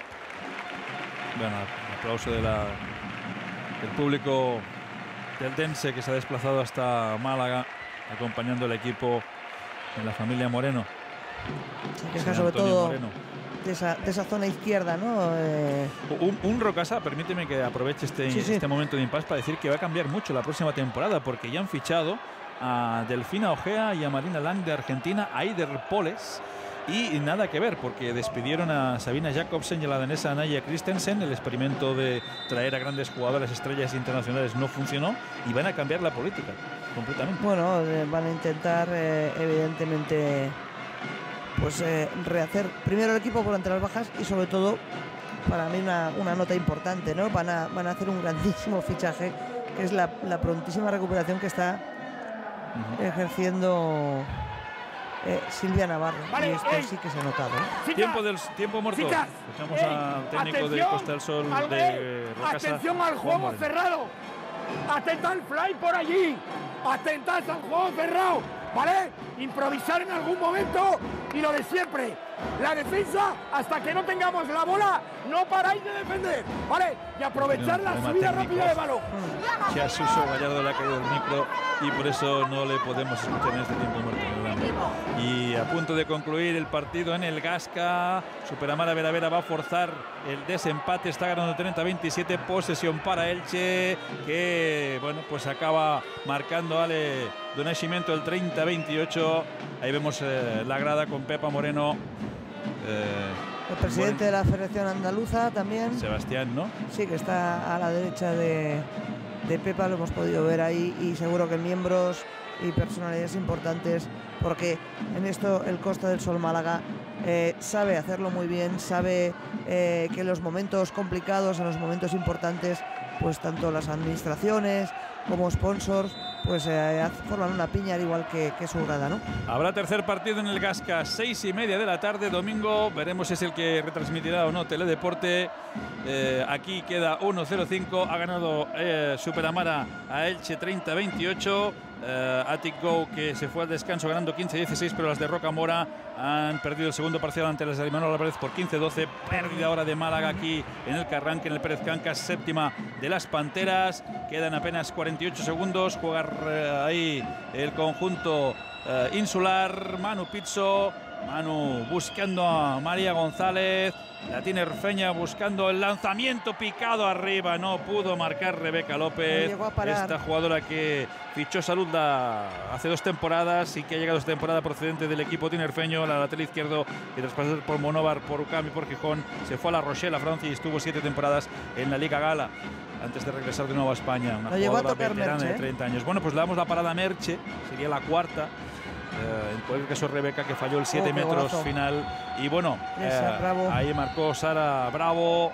Bueno, aplauso de la, del público del Dense que se ha desplazado hasta Málaga acompañando al equipo de la familia Moreno. Se queja sobre todo de esa, de esa zona izquierda, ¿no? Eh... Un, un Rocasa, permíteme que aproveche este, sí, sí. este momento de impasse para decir que va a cambiar mucho la próxima temporada porque ya han fichado a Delfina Ojea y a Marina Lang de Argentina, a Eider Poles, y nada que ver porque despidieron a Sabina Jacobsen y a la danesa Naya Christensen. El experimento de traer a grandes jugadoras estrellas internacionales no funcionó y van a cambiar la política completamente. Bueno, eh, van a intentar eh, evidentemente pues eh, rehacer primero el equipo por ante las bajas y sobre todo para mí una, una nota importante, ¿no? Van a, van a hacer un grandísimo fichaje que es la, la prontísima recuperación que está Uh-huh. ejerciendo eh, Silvia Navarro. Vale, y esto ey. sí que se ha notado. ¿eh? Chicas, Tiempo, del, tiempo muerto. chicas, Escuchamos ey, al técnico de atención Costa del Sol al- de Rocasa. Atención al Juan juego Moreno. cerrado. Atenta al fly por allí. Atentad al juego cerrado. ¿Vale? Improvisar en algún momento y lo de siempre. La defensa, hasta que no tengamos la bola, no paráis de defender. ¿Vale? Y aprovechar la Problema subida técnico. rápida de balón. Que a Suso Gallardo le ha caído el micro y por eso no le podemos escuchar en este tiempo muerto. Y a punto de concluir el partido en el Gasca, Superamara Veravera va a forzar el desempate, está ganando treinta a veintisiete, posesión para Elche, que bueno, pues acaba marcando Ale Donacimiento el treinta a veintiocho. Ahí vemos eh, la grada con Pepa Moreno. Eh, El presidente de la Federación Andaluza también. Sebastián, ¿no? Sí, que está a la derecha de, de Pepa, lo hemos podido ver ahí, y seguro que miembros y personalidades importantes, porque en esto el Costa del Sol Málaga eh, sabe hacerlo muy bien, sabe eh, que en los momentos complicados, en los momentos importantes, pues tanto las administraciones como sponsors pues eh, forman una piña al igual que, que su grada, ¿no? Habrá tercer partido en el Gasca, seis y media de la tarde, domingo. Veremos si es el que retransmitirá o no Teledeporte. Eh, aquí queda uno cero cinco. Ha ganado eh, Superamara a Elche treinta a veintiocho. Eh, Atic Go, que se fue al descanso ganando quince a dieciséis, pero las de Rocamora han perdido el segundo parcial ante las de Imanol Álvarez por quince a doce. Pérdida ahora de Málaga aquí en el Carranque, en el Pérez Cancas, séptima de las Panteras. Quedan apenas cuarenta y ocho segundos. Juega eh, ahí el conjunto eh, insular. Manu Pizzo. Manu buscando a María González. La tiene Erfeña buscando el lanzamiento picado arriba. No pudo marcar Rebeca López. No llegó a parar. Esta jugadora que fichó Salud la, hace dos temporadas y que ha llegado esta temporada procedente del equipo tinerfeño, la lateral izquierdo, y tras pasar por Monóvar, por Ucam y por Gijón, se fue a La Rochelle, a Francia, y estuvo siete temporadas en la Liga Gala antes de regresar de nuevo a España. Una Lo llegó a jugadora tocar veterana Merche, de treinta años. Bueno, pues le damos la parada a Merche, sería la cuarta. Eh, en cualquier caso, Rebeca, que falló el siete Oh, qué metros golazo. final. Y bueno, Esa, eh, Bravo. ahí marcó Sara Bravo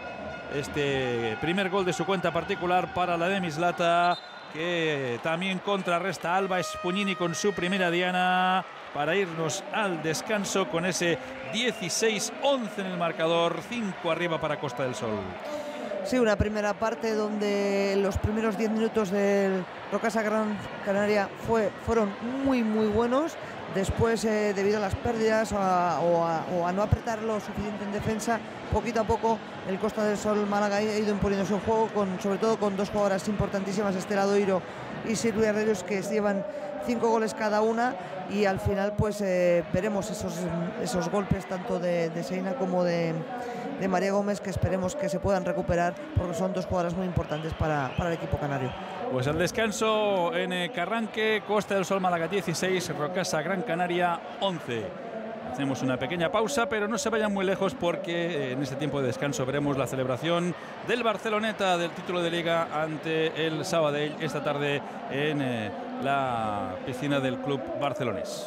este primer gol de su cuenta particular para la de Mislata, que también contrarresta a Alba Espuñini con su primera diana para irnos al descanso con ese dieciséis once en el marcador, cinco arriba para Costa del Sol. Sí, una primera parte donde los primeros diez minutos del Rocasa Gran Canaria fue, fueron muy muy buenos. Después, eh, debido a las pérdidas o a, o, a, o a no apretar lo suficiente en defensa, poquito a poco el Costa del Sol Málaga ha ido imponiendo su juego, con, sobre todo con dos jugadoras importantísimas, Estela Doiro y Silvia Herreros, que llevan cinco goles cada una, y al final pues eh, veremos esos, esos golpes tanto de, de Seina como de, de María Gómez, que esperemos que se puedan recuperar, porque son dos jugadoras muy importantes para, para el equipo canario. Pues al descanso en eh, Carranque, Costa del Sol Málaga dieciséis, Rocasa Gran Canaria once. Hacemos una pequeña pausa, pero no se vayan muy lejos, porque eh, en este tiempo de descanso veremos la celebración del Barceloneta del título de Liga ante el Sabadell esta tarde en eh, la piscina del club barcelonés.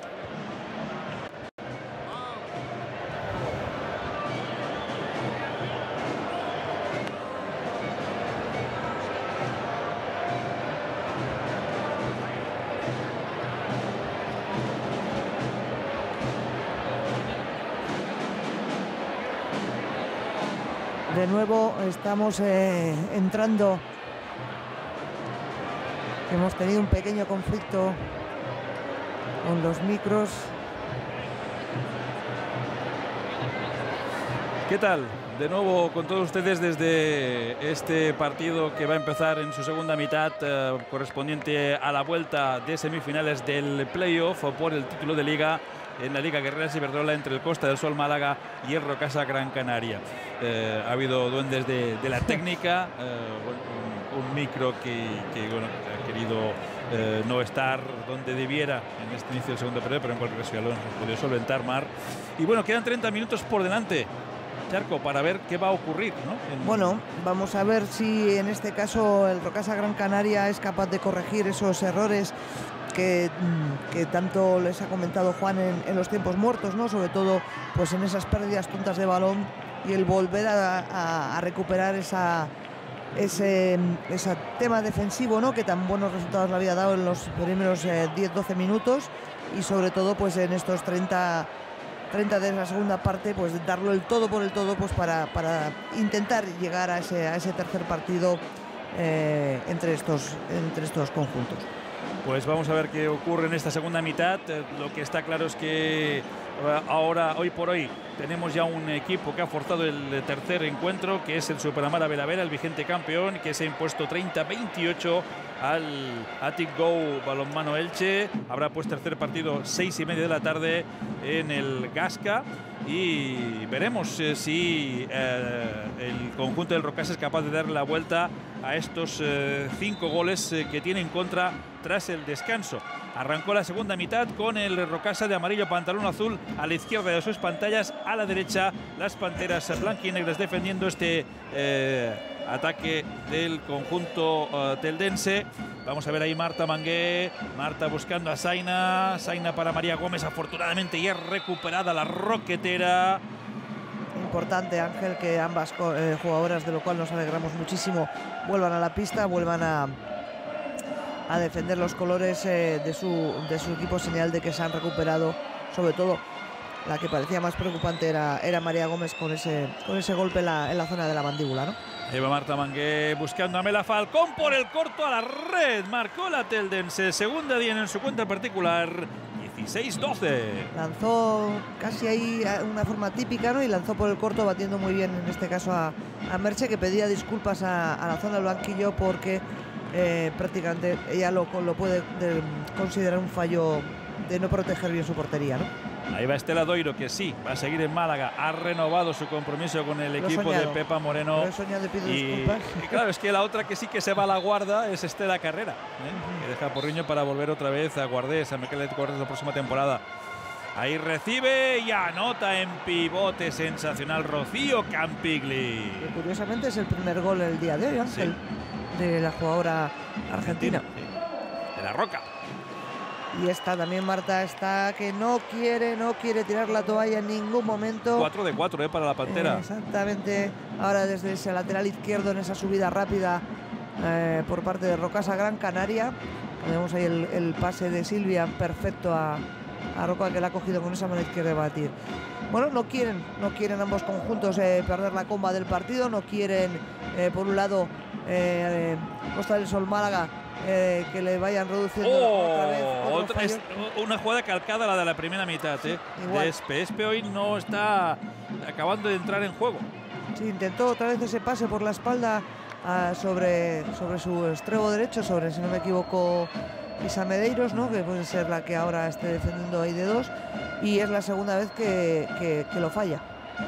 De nuevo estamos eh, entrando. Hemos tenido un pequeño conflicto con los micros. ¿Qué tal? De nuevo con todos ustedes desde este partido que va a empezar en su segunda mitad, eh, correspondiente a la vuelta de semifinales del playoff por el título de Liga en la Liga Guerreras Iberdrola entre el Costa del Sol Málaga y el Rocasa Gran Canaria. Eh, ha habido duendes de, de la técnica, eh, un, un micro que, que, bueno, ha querido eh, no estar donde debiera en este inicio del segundo periodo, pero en cualquier caso ya lo hemos podido solventar, Mar. Y bueno, quedan treinta minutos por delante, Charco, para ver qué va a ocurrir, ¿no? En... Bueno, vamos a ver si en este caso el Rocasa Gran Canaria es capaz de corregir esos errores que, que tanto les ha comentado Juan en, en los tiempos muertos, ¿no? Sobre todo pues en esas pérdidas tontas de balón y el volver a, a, a recuperar esa, ese, ese tema defensivo, ¿no?, que tan buenos resultados le había dado en los primeros eh, diez doce minutos, y sobre todo pues en estos treinta de la segunda parte, pues darlo el todo por el todo, pues para, para intentar llegar a ese, a ese tercer partido eh, entre, estos, entre estos conjuntos. Pues vamos a ver qué ocurre en esta segunda mitad. Lo que está claro es que ahora, hoy por hoy, tenemos ya un equipo que ha forzado el tercer encuentro, que es el Superamara Velavera, el vigente campeón, que se ha impuesto treinta veintiocho al Athletic Go Balonmano Elche. Habrá pues tercer partido, seis y media de la tarde en el Gasca, y veremos eh, si eh, el conjunto del Rocasa es capaz de dar la vuelta a estos eh, cinco goles eh, que tiene en contra tras el descanso. Arrancó la segunda mitad con el Rocasa de amarillo pantalón azul a la izquierda de sus pantallas, a la derecha las panteras blanquinegras defendiendo este eh, ataque del conjunto uh, teldense. Vamos a ver ahí Marta Mangué, Marta buscando a Zaina, Zaina para María Gómez, afortunadamente ya recuperada la roquetera. Importante, Ángel, que ambas eh, jugadoras, de lo cual nos alegramos muchísimo, vuelvan a la pista, vuelvan a, a defender los colores eh, de, su, de su equipo, señal de que se han recuperado. Sobre todo la que parecía más preocupante era, era María Gómez con ese, con ese golpe en la, en la zona de la mandíbula, ¿no? Ahí va Marta Mangué buscando a Mela Falcón por el corto a la red. Marcó la teldense, segunda día en su cuenta particular, dieciséis doce. Lanzó casi ahí una forma típica, ¿no?, y lanzó por el corto, batiendo muy bien en este caso a, a Merche, que pedía disculpas a, a la zona del banquillo porque eh, prácticamente ella lo, lo puede de, considerar un fallo de no proteger bien su portería, ¿no? Ahí va Estela Doiro, que sí, va a seguir en Málaga. Ha renovado su compromiso con el lo equipo soñado. de Pepa Moreno. Lo he soñado y pido y, disculpas. y claro, es que la otra que sí que se va a la guarda es Estela Carrera, ¿eh? Uh-huh. Que deja Porriño para volver otra vez a Guardés, a Miquel Guardés la próxima temporada. Ahí recibe y anota en pivote sensacional Rocío Campigli. Que curiosamente es el primer gol el día de hoy, Ángel, sí, de la jugadora argentina. Sí. De la Roca. Y está también Marta, está que no quiere, no quiere tirar la toalla en ningún momento. cuatro de cuatro eh, para la Pantera. Eh, exactamente. Ahora desde ese lateral izquierdo en esa subida rápida eh, por parte de Rocasa Gran Canaria. Tenemos ahí el, el pase de Silvia perfecto a, a Roca, que la ha cogido con esa mano izquierda de batir. Bueno, no quieren, no quieren ambos conjuntos eh, perder la comba del partido. No quieren, eh, por un lado, eh, Costa del Sol Málaga, Eh, que le vayan reduciendo oh, otra vez. Otra, es una jugada calcada a la de la primera mitad, sí, eh, de Espe. Espe hoy no está acabando de entrar en juego. Sí, intentó otra vez ese pase por la espalda uh, sobre, sobre su extremo derecho, sobre, si no me equivoco, Isa Medeiros, ¿no?, que puede ser la que ahora esté defendiendo ahí de dos, y es la segunda vez que, que, que lo falla.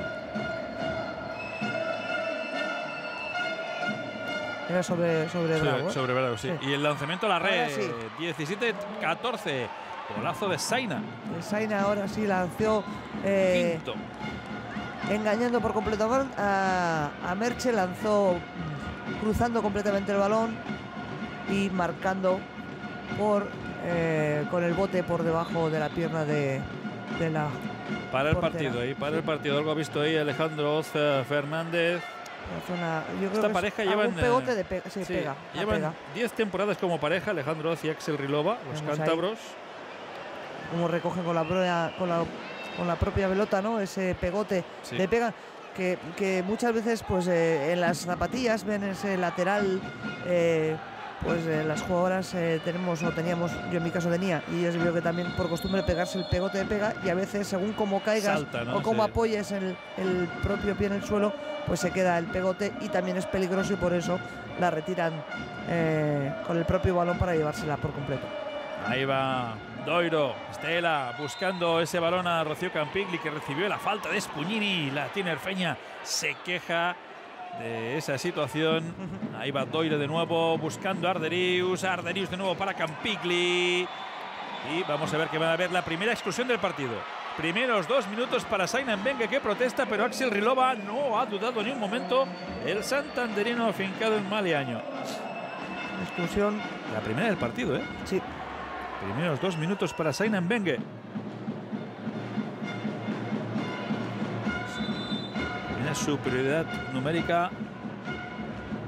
Era sobre, sobre Bravo. Sobre, sobre Bravo, sí. sí. Y el lanzamiento a la red, sí. diecisiete catorce. Golazo de Zaina. De Zaina ahora sí lanzó. Eh, Quinto. Engañando por completo a, a Merche, lanzó cruzando completamente el balón y marcando por eh, con el bote por debajo de la pierna de, de la. Para el portera. partido ahí, para sí. el partido. Algo ha visto ahí Alejandro Oz Fernández. Zona, yo creo Esta que pareja es llevan. Un pegote de pe sí, sí, pega. Llevan diez temporadas como pareja, Alejandro Oz y Axel Rilova, los Vemos cántabros. Ahí, como recogen con la, con, la, con la propia pelota, ¿no?, ese pegote sí. de pega. Que, que muchas veces, pues eh, en las zapatillas ven ese lateral. Eh, pues eh, las jugadoras eh, tenemos o teníamos, yo en mi caso tenía, y es veo que también por costumbre pegarse el pegote de pega, y a veces según cómo caigas Salta, ¿no? o cómo sí. apoyes el, el propio pie en el suelo, pues se queda el pegote y también es peligroso, y por eso la retiran eh, con el propio balón para llevársela por completo. Ahí va Doiro, Estela buscando ese balón a Rocío Campigli, que recibió la falta de Spugnini. La tinerfeña se queja de esa situación. Ahí va Doiro de nuevo buscando a Arderius. Arderius de nuevo para Campigli. Y vamos a ver que va a haber la primera exclusión del partido. Primeros dos minutos para Zaina Mbengue, que protesta, pero Axel Rilova no ha dudado ni un momento. El santanderino afincado en Maliaño. Exclusión. La primera del partido, ¿eh? Sí. Primeros dos minutos para Zaina Mbengue. Tiene superioridad numérica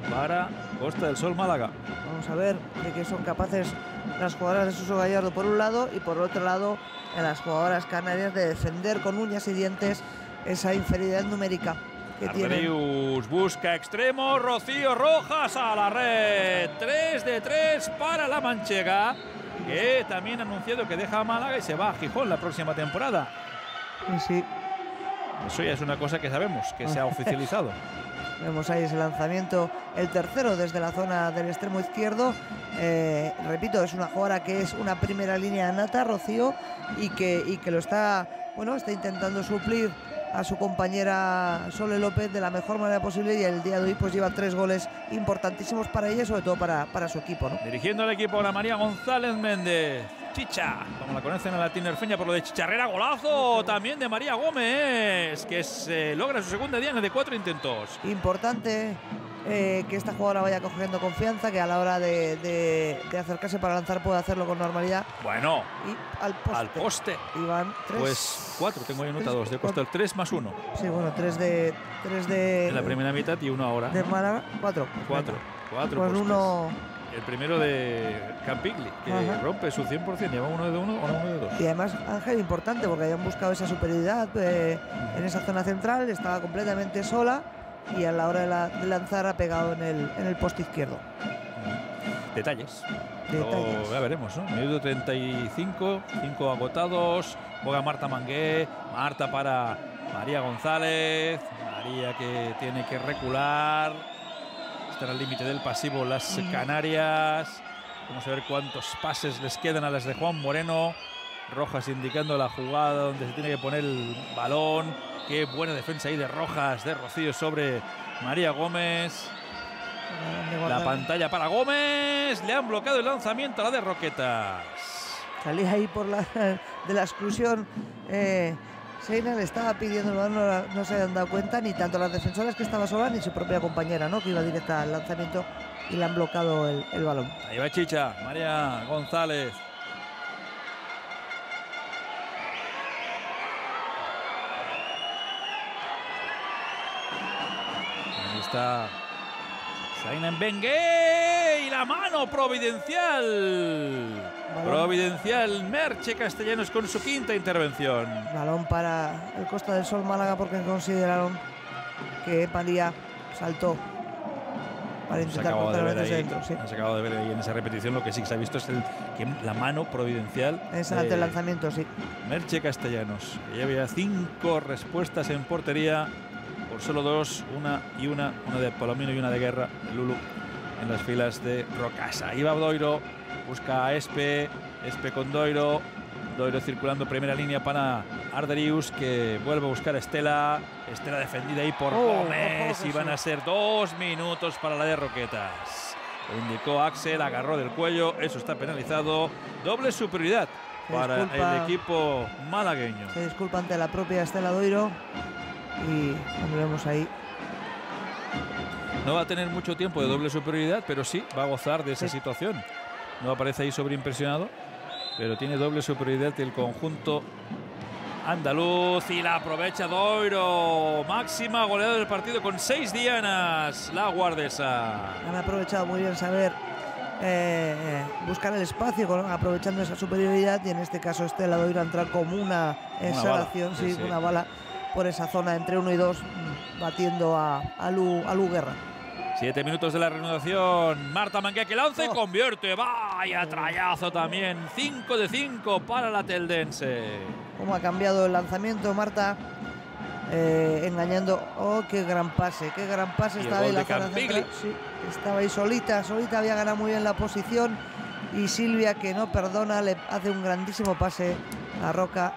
para Costa del Sol Málaga. Vamos a ver de qué son capaces las jugadoras de Suso Gallardo por un lado y por otro lado en las jugadoras canarias de defender con uñas y dientes esa inferioridad numérica que tienen. Arderius busca extremo, Rocío Rojas a la red. tres de tres para la manchega, que también ha anunciado que deja a Málaga y se va a Gijón la próxima temporada. Sí, sí. Eso ya es una cosa que sabemos, que se ha oficializado. Vemos ahí ese lanzamiento, el tercero desde la zona del extremo izquierdo. Eh, repito, es una jugadora que es una primera línea nata, Rocío, y que, y que lo está, bueno, está intentando suplir a su compañera Sole López de la mejor manera posible, y el día de hoy pues lleva tres goles importantísimos para ella y sobre todo para, para su equipo, ¿no? Dirigiendo al equipo la María González Méndez. Chicha, como la conocen en la tinerfeña por lo de chicharrera. Golazo también de María Gómez, que se logra su segunda diana de cuatro intentos. Importante eh, que esta jugadora vaya cogiendo confianza, que a la hora de, de, de acercarse para lanzar pueda hacerlo con normalidad. Bueno, y al poste. Al poste. Y van tres. Pues cuatro, tengo ahí anotados. De Costa el tres más uno. Sí, bueno, tres de. Tres de. En la primera mitad y uno ahora. De Málaga, cuatro. Cuatro. Cuatro. Pues postes. uno. El primero de Campigli, que Ajá. rompe su cien por cien, lleva uno de uno o uno de dos. Y además, Ángel, importante, porque hayan buscado esa superioridad eh, en esa zona central, estaba completamente sola y a la hora de, la, de lanzar ha pegado en el, en el poste izquierdo. Detalles. Detalles. Lo, ya veremos, ¿no? Minuto treinta y cinco, cinco agotados. Juega Marta Mangué. Marta para María González. María que tiene que recular. Están al límite del pasivo las canarias. Vamos a ver cuántos pases les quedan a las de Juan Moreno. Rojas indicando la jugada donde se tiene que poner el balón. Qué buena defensa ahí de Rojas, de Rocío sobre María Gómez. La pantalla para Gómez. Le han bloqueado el lanzamiento a la de Roquetas. Salía ahí por la de la exclusión. Eh, Seina le estaba pidiendo el balón, no, no se habían dado cuenta ni tanto las defensoras, que estaba sola, ni su propia compañera, ¿no? Que iba directa al lanzamiento y le han bloqueado el, el balón. Ahí va Chicha, María González. Ahí está Zaina Bengué y la mano providencial. Balón. Providencial Merche Castellanos con su quinta intervención. Balón para el Costa del Sol Málaga, porque consideraron que María saltó para intentar cortar desde dentro. Sí. Se acabado de ver ahí en esa repetición. Lo que sí que se ha visto es el, que la mano providencial. Es ante el lanzamiento, sí. Merche Castellanos, que ya había cinco respuestas en portería. Por solo dos, una y una, una de Palomino y una de Guerra, de Lulu, en las filas de Rocasa. Ahí va Doiro, busca a Espe, Espe con Doiro, Doiro circulando primera línea para Arderius, que vuelve a buscar a Estela, Estela defendida ahí por oh, Gómez, oh, oh, y van sí. a ser dos minutos para la de Roquetas. Lo indicó Axel, agarró del cuello, eso está penalizado, doble superioridad Se para disculpa, el equipo malagueño. Se disculpa ante la propia Estela Doiro. Y como vemos ahí, no va a tener mucho tiempo de doble superioridad, pero sí va a gozar de esa sí. situación. No aparece ahí sobreimpresionado, pero tiene doble superioridad el conjunto andaluz y la aprovecha Doiro. Máxima goleada del partido con seis dianas, la guardesa. han aprovechado muy bien saber eh, buscar el espacio, con, aprovechando esa superioridad, y en este caso Estela Doiro entrar como una exhalación, sí, sí. una bala por esa zona entre uno y dos, batiendo a, a, Lu, a Lu Guerra. Siete minutos de la reanudación. Marta Mangué que lanza y Oh. convierte. Vaya trayazo también. cinco de cinco para la teldense. Cómo ha cambiado el lanzamiento, Marta. Eh, engañando. Oh, qué gran pase, qué gran pase. Y el Estaba ahí gol la de zona Campigli. central. Sí, estaba ahí solita, solita, había ganado muy bien la posición. Y Silvia, que no perdona, le hace un grandísimo pase a Roca.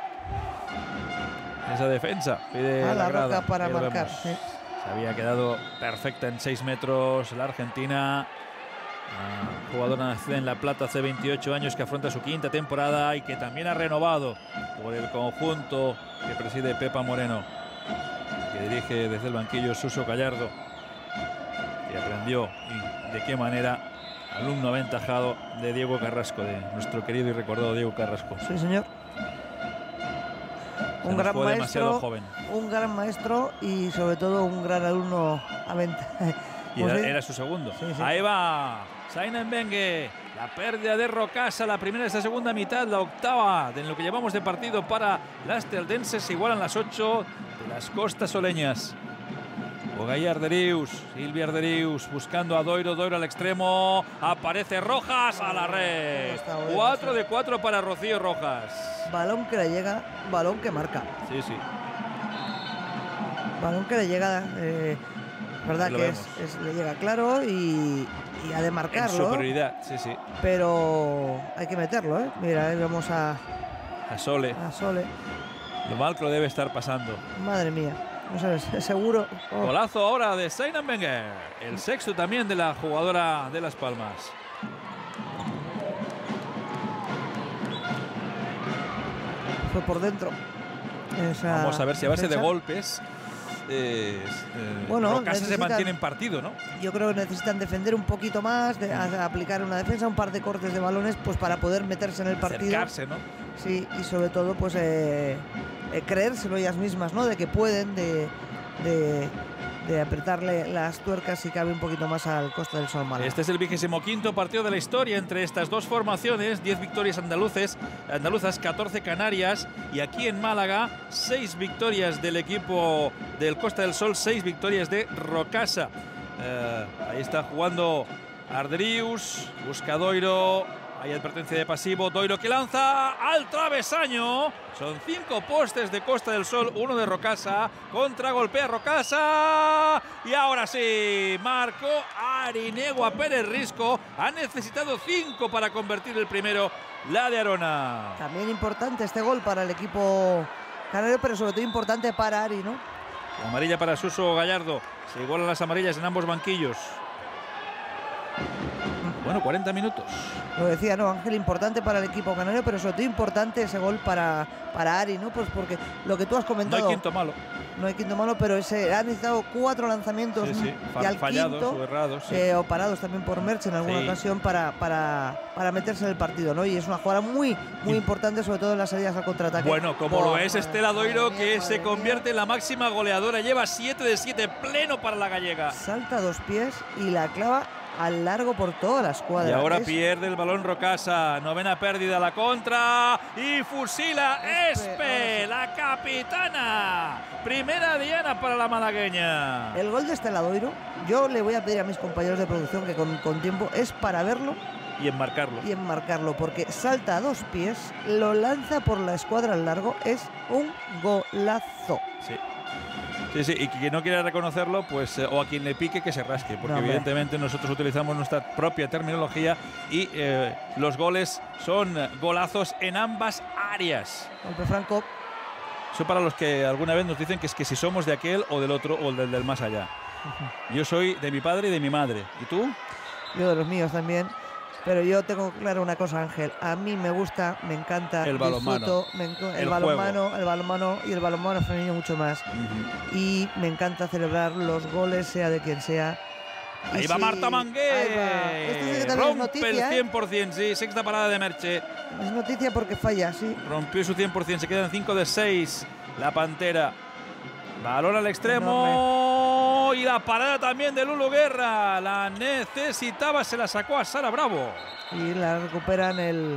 Esa defensa pide A la la grada. Roca para Ahí lo marcar. vemos. Sí. Se había quedado perfecta en seis metros la Argentina. Una jugadora nacida en La Plata hace veintiocho años, que afronta su quinta temporada y que también ha renovado por el conjunto que preside Pepa Moreno, que dirige desde el banquillo Suso Gallardo, que aprendió y de qué manera, alumno aventajado de Diego Carrasco, de nuestro querido y recordado Diego Carrasco. Sí, señor. Se Un nos gran fue demasiado maestro, joven. un gran maestro y sobre todo un gran alumno aventa Y pues era, sí. era su segundo. Sí, sí. Ahí va Saina Mbengue. La pérdida de Rocasa, la primera de esta segunda mitad, la octava de lo que llevamos de partido para las teldenses. Se igualan las ocho de las costas oleñas. Ogay Arderius, Silvia Arderius buscando a Doiro, Doiro al extremo. Aparece Rojas a la red. cuatro de cuatro para Rocío Rojas. Balón que le llega, balón que marca. Sí, sí. Balón que le llega, eh, verdad Lo que es, es, le llega claro y, y ha de marcarlo. En superioridad, sí, sí. Pero hay que meterlo, ¿eh? Mira, ahí vemos a, a Sole. A Sole. Lo mal que lo debe estar pasando. Madre mía. No sabes, seguro. Oh. Golazo ahora de Saina Mbengue. El sexto también de la jugadora de Las Palmas. Fue por dentro. Esa Vamos a ver si a base defensa. de golpes eh, eh, bueno, Rocasa se mantiene en partido, ¿no? Yo creo que necesitan defender un poquito más, de, a, aplicar una defensa, un par de cortes de balones, pues para poder meterse en el partido. Acercarse, ¿no? Sí, y sobre todo, pues eh, eh, creérselo ellas mismas, ¿no? De que pueden, de, de, de apretarle las tuercas si cabe un poquito más al Costa del Sol Málaga. Este es el vigésimo quinto partido de la historia entre estas dos formaciones. diez victorias andaluces, andaluzas, catorce canarias. Y aquí en Málaga, seis victorias del equipo del Costa del Sol, seis victorias de Rocasa. Eh, ahí está jugando Arderius, busca Doiro. Hay advertencia de pasivo, Doiro que lanza al travesaño. Son cinco postes de Costa del Sol, uno de Rocasa. Contragolpea Rocasa. Y ahora sí, marcó Arinegua Pérez Risco. Ha necesitado cinco para convertir el primero, la de Arona. También importante este gol para el equipo canario, pero sobre todo importante para Ari, ¿no? Amarilla para Suso Gallardo. Se igualan las amarillas en ambos banquillos. Bueno, cuarenta minutos. Lo decía, ¿no, Ángel? Importante para el equipo canario, pero sobre todo importante ese gol para, para Ari, ¿no? Pues porque lo que tú has comentado. No hay quinto malo. No hay quinto malo, pero ese, ha necesitado cuatro lanzamientos sí, sí. y al fallados quinto, o errados. Sí. Eh, o parados también por Merche en alguna sí. ocasión para, para, para meterse en el partido, ¿no? Y es una jugada muy, muy importante, sobre todo en las salidas al contraataque. Bueno, como oh, lo es Estela Doiro, mía, que se mía. convierte en la máxima goleadora. Lleva siete de siete, pleno para la gallega. Salta a dos pies y la clava al largo por toda la escuadra. Y ahora es... pierde el balón Rocasa. Novena pérdida, la contra. Y fusila Espe, la capitana. Primera diana para la malagueña. El gol de Estela Doiro, yo le voy a pedir a mis compañeros de producción que con, con tiempo es para verlo. Y enmarcarlo. Y enmarcarlo, porque salta a dos pies, lo lanza por la escuadra al largo. Es un golazo. Sí. Sí, sí, y quien no quiera reconocerlo, pues, eh, o a quien le pique, que se rasque, porque no, evidentemente nosotros utilizamos nuestra propia terminología y eh, los goles son golazos en ambas áreas. Golpe franco. Eso para los que alguna vez nos dicen que es que si somos de aquel o del otro o del, del más allá. Uh-huh. Yo soy de mi padre y de mi madre. ¿Y tú? Yo de los míos también. Pero yo tengo claro una cosa, Ángel. A mí me gusta, me encanta, el balonmano, me enc el, el balonmano, el balonmano y el balonmano femenino mucho más. Uh-huh. Y me encanta celebrar los goles, sea de quien sea. Ahí y va sí, Marta Mangué. Esto sí que rompe es noticia, el cien por ciento, ¿eh? Sí, sexta parada de Merche. Es noticia porque falla, sí. Rompió su cien por ciento, se quedan cinco de seis. La Pantera. Balón al extremo. Enorme. Y la parada también de Lulu Guerra. La necesitaba, se la sacó a Sara Bravo. Y la recuperan el.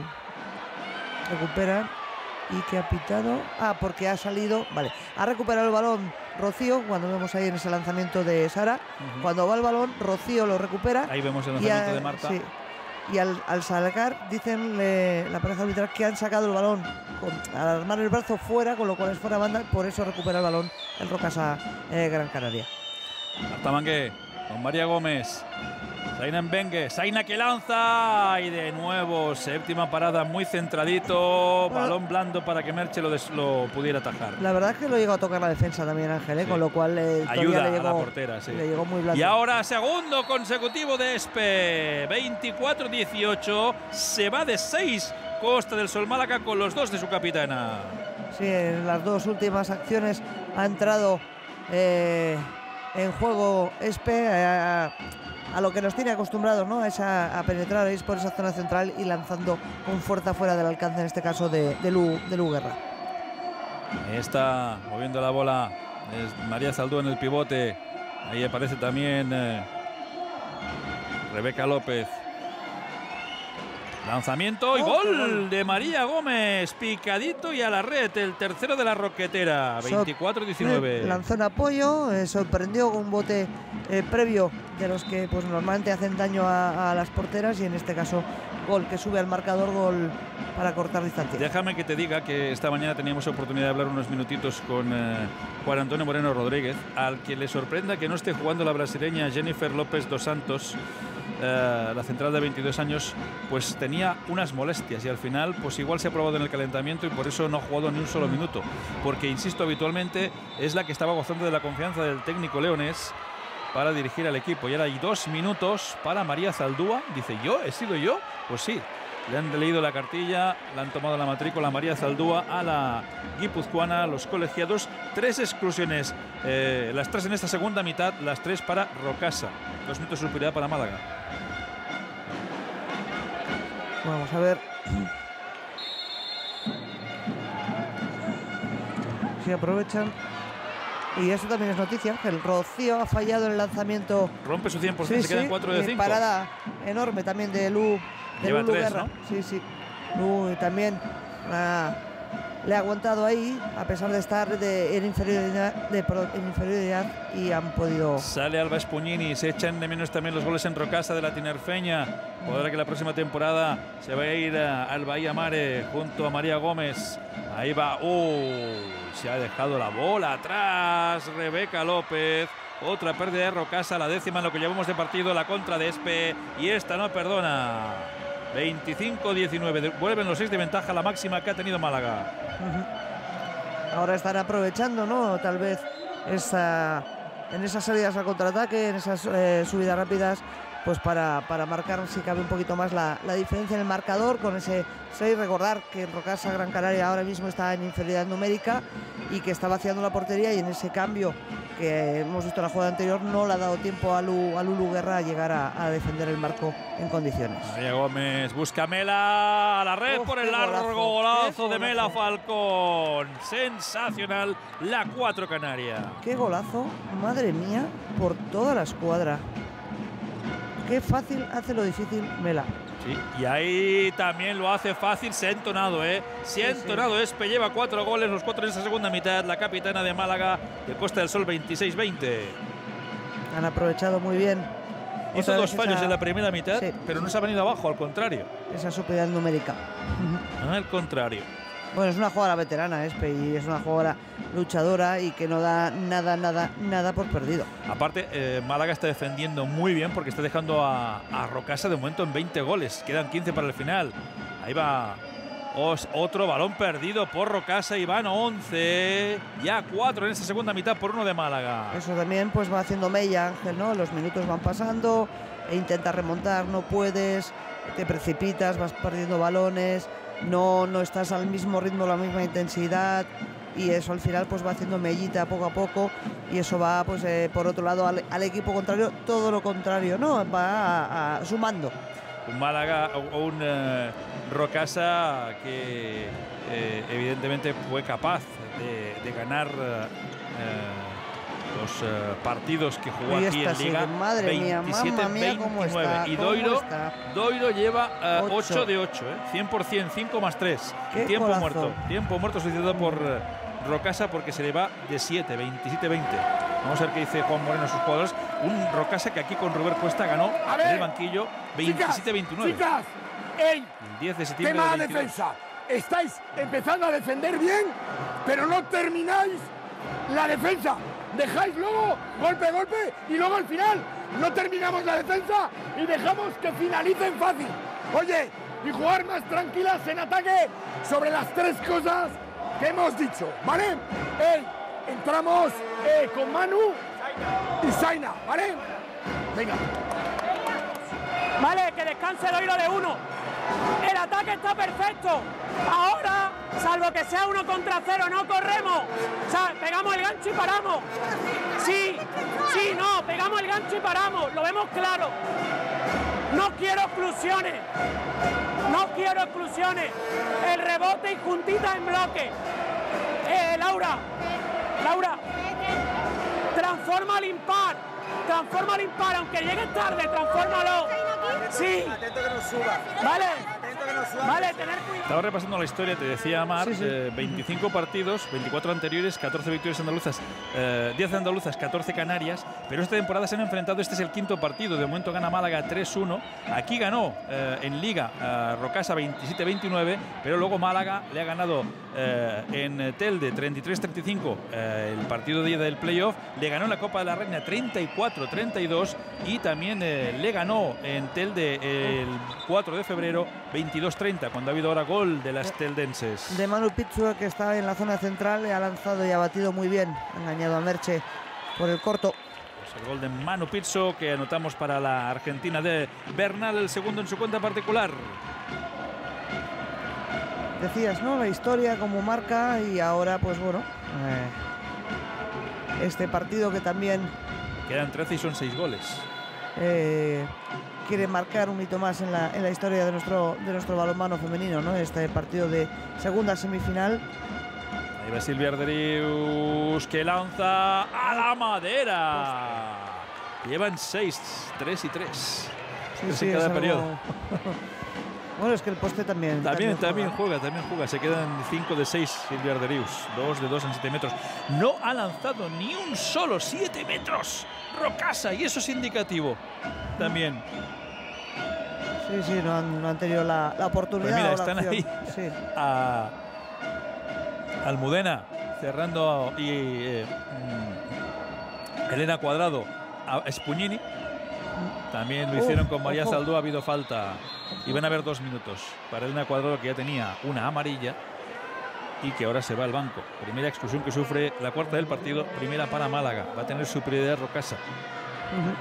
Recuperan. ¿Y que ha pitado? Ah, porque ha salido. Vale. Ha recuperado el balón Rocío, cuando vemos ahí en ese lanzamiento de Sara. Uh-huh. Cuando va el balón, Rocío lo recupera. Ahí vemos el lanzamiento a, de Marta. Sí. Y al, al sacar, dicen le, la pareja arbitral que han sacado el balón con, al armar el brazo fuera, con lo cual es fuera banda, por eso recupera el balón el Rocasa eh, Gran Canaria. Marta Mangué con María Gómez. Saina Mbengue, Saina que lanza y de nuevo séptima parada muy centradito, bueno, balón blando para que Merche lo, des, lo pudiera atajar. La verdad es que lo llegó a tocar la defensa también Ángel, ¿eh? Sí. Con lo cual eh, ayuda le llegó, a la portera, sí. Le llegó muy blando. Y ahora segundo consecutivo de Espe, veinticuatro dieciocho, se va de seis Costa del Sol Málaga con los dos de su capitana. Sí, en las dos últimas acciones ha entrado eh, en juego Espe. Eh, a lo que nos tiene acostumbrados, ¿no? Es a, a penetrar ahí por esa zona central y lanzando con fuerza fuera del alcance, en este caso de, de, Lu, de Lu Guerra. Ahí está moviendo la bola es María Zaldúa en el pivote. Ahí aparece también eh, Rebeca López. Lanzamiento y Oh, gol, gol de María Gómez, picadito y a la red, el tercero de la Roquetera, veinticuatro diecinueve. Lanzó en apoyo, eh, sorprendió con un bote eh, previo de los que pues normalmente hacen daño a, a las porteras, y en este caso gol que sube al marcador, gol para cortar distancia. Déjame que te diga que esta mañana teníamos oportunidad de hablar unos minutitos con eh, Juan Antonio Moreno Rodríguez, al que le sorprenda que no esté jugando la brasileña Jennifer López dos Santos. Uh, la central de veintidós años, pues tenía unas molestias y al final pues igual se ha probado en el calentamiento y por eso no ha jugado ni un solo minuto, porque insisto, habitualmente es la que estaba gozando de la confianza del técnico leonés para dirigir al equipo. Y ahora hay dos minutos para María Zaldúa. Dice, ¿yo? ¿He sido yo? Pues sí, le han leído la cartilla, le han tomado la matrícula a María Zaldúa, a la guipuzcoana, los colegiados. Tres exclusiones, eh, las tres en esta segunda mitad, las tres para Rocasa. Dos minutos de superioridad para Málaga. Vamos a ver si aprovechan. Y eso también es noticia, que el Rocío ha fallado en el lanzamiento. Rompe su cien por ciento, sí, se quedan sí, cuatro de cinco. Parada enorme también de Lu, de Lleva Lulu tres, Guerra. ¿no? Sí, sí. Lu también ah, le ha aguantado ahí, a pesar de estar de, en, inferioridad, de, en inferioridad, y han podido... Sale Alba Espuñini, se echan de menos también los goles en Rocasa de la tinerfeña. Podrá que la próxima temporada se vaya a ir a, al Bahía Mare junto a María Gómez. Ahí va, ¡uh! Se ha dejado la bola atrás Rebeca López. Otra pérdida de Rocasa, la décima en lo que llevamos de partido, la contra de Espe, y esta no perdona. veinticinco diecinueve, vuelven los seis de ventaja, la máxima que ha tenido Málaga. Uh-huh. Ahora están aprovechando, ¿no? Tal vez esa, en esas salidas al contraataque, en esas eh, subidas rápidas, pues para, para marcar, si cabe, un poquito más la, la diferencia en el marcador con ese seis. Recordar que Rocasa Gran Canaria ahora mismo está en inferioridad numérica y que está vaciando la portería, y en ese cambio que hemos visto en la jugada anterior no le ha dado tiempo a, Lu, a Lulu Guerra a llegar a, a defender el marco en condiciones. María Gómez busca Mela a la red. Uf, por el largo golazo, golazo de Mela Falcón. Sensacional la cuatro Canaria. Qué golazo, madre mía, por toda la escuadra. Qué fácil hace lo difícil Mela. Sí, y ahí también lo hace fácil, se ha entonado, ¿eh? Se ha sí, entonado, sí. Espe lleva cuatro goles, los cuatro en esa segunda mitad. La capitana de Málaga, de Costa del Sol, veintiséis veinte. Han aprovechado muy bien. Hizo dos fallos esa... en la primera mitad, sí, pero no se ha venido abajo, al contrario. Esa superioridad numérica. Al contrario. Bueno, es una jugadora veterana, Espe, y es una jugadora luchadora y que no da nada, nada, nada por perdido. Aparte, eh, Málaga está defendiendo muy bien porque está dejando a, a Rocasa de momento en veinte goles. Quedan quince para el final. Ahí va Os, otro balón perdido por Rocasa y van once. Ya cuatro en esta segunda mitad por uno de Málaga. Eso también pues va haciendo mella, Ángel, ¿no? Los minutos van pasando e intentas remontar, no puedes, te precipitas, vas perdiendo balones. No, no estás al mismo ritmo, la misma intensidad, y eso al final pues va haciendo mellita poco a poco, y eso va pues eh, por otro lado al, al equipo contrario todo lo contrario, ¿no? Va a, a, sumando. Un Málaga o un uh, Rocasa que eh, evidentemente fue capaz de, de ganar uh, los uh, partidos que jugó y aquí en Liga. Sí, madre veintisiete veintinueve. Y Doiro, Doiro lleva uh, ocho de ocho, ¿eh? cien por ciento, cinco más tres. Tiempo golazo. muerto. Tiempo muerto solicitado por uh, Rocasa porque se le va de siete, veintisiete veinte. Vamos a ver qué dice Juan Moreno a sus jugadores. Un Rocasa que aquí con Robert Cuesta ganó en el banquillo veintisiete veintinueve. Chicas, ey, el diez de septiembre tema de de defensa. Estáis empezando a defender bien, pero no termináis la defensa. Dejáis luego golpe, golpe, y luego al final no terminamos la defensa y dejamos que finalicen fácil. Oye, y jugar más tranquilas en ataque sobre las tres cosas que hemos dicho, ¿vale? Ey, entramos eh, con Manu y Zaina, ¿vale? Venga. Vale, que descanse el oído de uno. El ataque está perfecto. Ahora, salvo que sea uno contra cero, no corremos. O sea, pegamos el gancho y paramos. Sí, sí, no, pegamos el gancho y paramos. Lo vemos claro. No quiero exclusiones. No quiero exclusiones. El rebote y juntita en bloque. Eh, Laura. Laura. Transforma al impar. Transforma al impar. Aunque llegue tarde, transfórmalo. Sí. Atento que nos suba. Vale. Atento que nos suba. Vale, tener cuidado. Estaba repasando la historia, te decía Mar, Sí, sí. eh, veinticinco partidos, veinticuatro anteriores, catorce victorias andaluzas, eh, diez andaluzas, catorce canarias, pero esta temporada se han enfrentado, este es el quinto partido, de momento gana Málaga tres uno, aquí ganó eh, en Liga eh, Rocasa veintisiete veintinueve, pero luego Málaga le ha ganado eh, en Telde treinta y tres treinta y cinco eh, el partido de ida del playoff, le ganó en la Copa de la Reina treinta y cuatro treinta y dos y también eh, le ganó en Telde el cuatro de febrero veintidós treinta, cuando ha habido ahora gol de las teldenses. De Manu Pizzu, que estaba en la zona central, le ha lanzado y ha batido muy bien. Ha engañado a Merche por el corto. Pues el gol de Manu Pizzo que anotamos para la Argentina de Bernal, el segundo en su cuenta particular. Decías, ¿no? La historia como marca y ahora, pues bueno, eh, este partido que también Quedan trece y son seis goles. eh, quiere marcar un hito más en la, en la historia de nuestro, de nuestro balonmano femenino, ¿no? Este partido de segunda semifinal. Ahí va Silvia Arderius que lanza a la madera. Llevan seis, tres y tres. Sí, Tres sí, en cada es algo- periodo. Bueno, es que el poste también. También, también juega. juega, también juega. Se quedan cinco de seis Silvia Arderius. dos de dos en siete metros. No ha lanzado ni un solo siete metros. Rocasa, y eso es indicativo. También. Sí, sí, no han, no han tenido la, la oportunidad. Pues mira, o la están opción. ahí. Sí. A Almudena cerrando y eh, mm, Elena Cuadrado a Espuñini. También lo Uf, hicieron con María ojo. Saldú. Ha habido falta y van a haber dos minutos para Elena Cuadrado, que ya tenía una amarilla y que ahora se va al banco. Primera expulsión que sufre, la cuarta del partido, primera para Málaga. Va a tener su prioridad Rocasa. Ujú.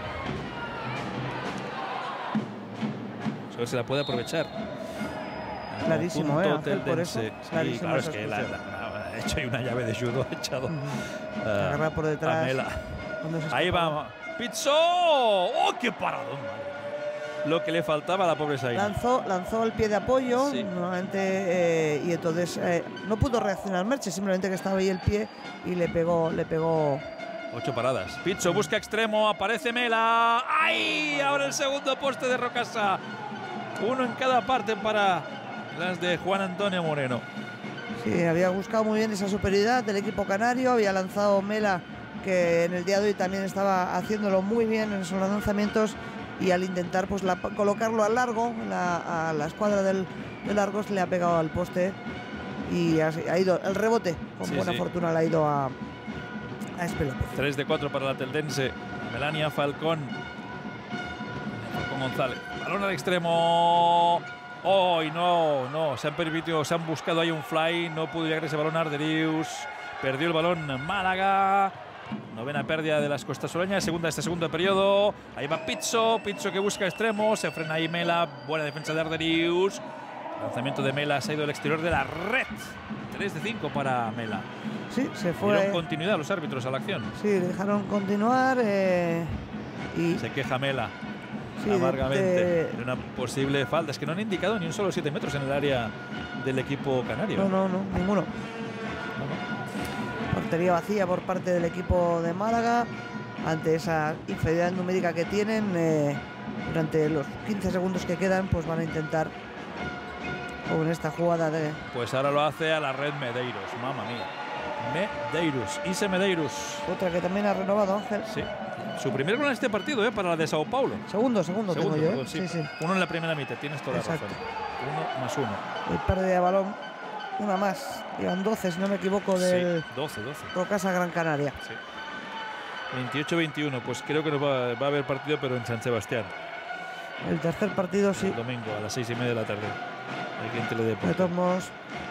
Solo se la puede aprovechar. El Clarísimo, ¿eh, conjunto Ángel? Por eso, teldense. Sí, clarísimo claro, es esa que la, expulsión. la- la- ha hecho ahí una llave de judo, ha echado. Ujú. ah, Agarra por detrás. a Mela. Cuando se Ahí escapa. va Pizzo. ¡Oh, qué paradón! Madre mía. Lo que le faltaba a la pobre Saín. Lanzó, lanzó el pie de apoyo Sí. nuevamente eh, y entonces eh, no pudo reaccionar Merche, simplemente que estaba ahí el pie y le pegó, le pegó. Ocho paradas. Pizzo busca extremo, aparece Mela. ¡Ay! Ahora el segundo poste de Rocasa. Uno en cada parte para las de Juan Antonio Moreno. Sí, había buscado muy bien esa superioridad del equipo canario, había lanzado Mela, que en el día de hoy también estaba haciéndolo muy bien en esos lanzamientos, y al intentar pues la- colocarlo al largo, la- a la escuadra del, de largos, le ha pegado al poste y ha, ha ido el rebote, con Sí, buena sí. fortuna le ha ido a, a Espelópez. tres de cuatro para la teldense. Melania Falcón. Falcón González. Balón al extremo. ¡Oh! y no, no. Se han permitido, se han buscado ahí un fly. No pudo llegar ese balón a Arderius. Perdió el balón Málaga. Novena pérdida de las costasoleñas. Segunda de este segundo periodo. Ahí va Pizzo. Pizzo que busca extremo. Se frena ahí Mela. Buena defensa de Arderius. Lanzamiento de Mela. Se ha ido al exterior de la red. tres de cinco para Mela. Sí, se Dieron fue. continuidad los árbitros a la acción. Sí, le dejaron continuar eh, y Se queja Mela sí, de- amargamente de- de una posible falta. Es que no han indicado ni un solo siete metros en el área del equipo canario. no, no, no, ninguno. No, no. Portería vacía por parte del equipo de Málaga ante esa inferioridad numérica que tienen. eh, durante los quince segundos que quedan, pues van a intentar con esta jugada de Pues ahora lo hace a la red Medeiros. Mamma mía. Medeiros. Ise Medeiros. otra que también ha renovado, Ángel. Sí. Su primer gol en este partido, ¿eh? Para la de Sao Paulo. Segundo, segundo, Segundo, tengo yo, ¿eh? perdón, sí. Sí, sí. Uno en la primera mitad. Tienes toda Exacto. la razón. Uno más uno. Y pérdida de balón, una más. Llevan doce, si no me equivoco, del Sí. doce, doce. Rocasa Gran Canaria. Sí. veintiocho veintiuno. Pues creo que no va, va a haber partido, pero en San Sebastián. El tercer partido, sí. El domingo a las seis y media de la tarde. Aquí en Teledeporte. De todos modos,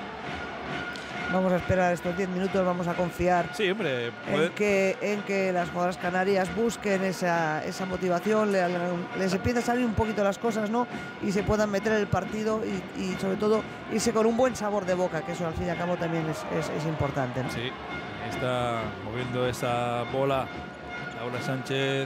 vamos a esperar estos diez minutos, vamos a confiar Sí, hombre, puede- en que, en que las jugadoras canarias busquen esa, esa motivación, le- les empieza a salir un poquito las cosas, ¿no? Y se puedan meter en el partido y, y sobre todo irse con un buen sabor de boca, que eso al fin y al cabo también es, es- es importante, ¿no? sí, está moviendo esa bola Laura Sánchez.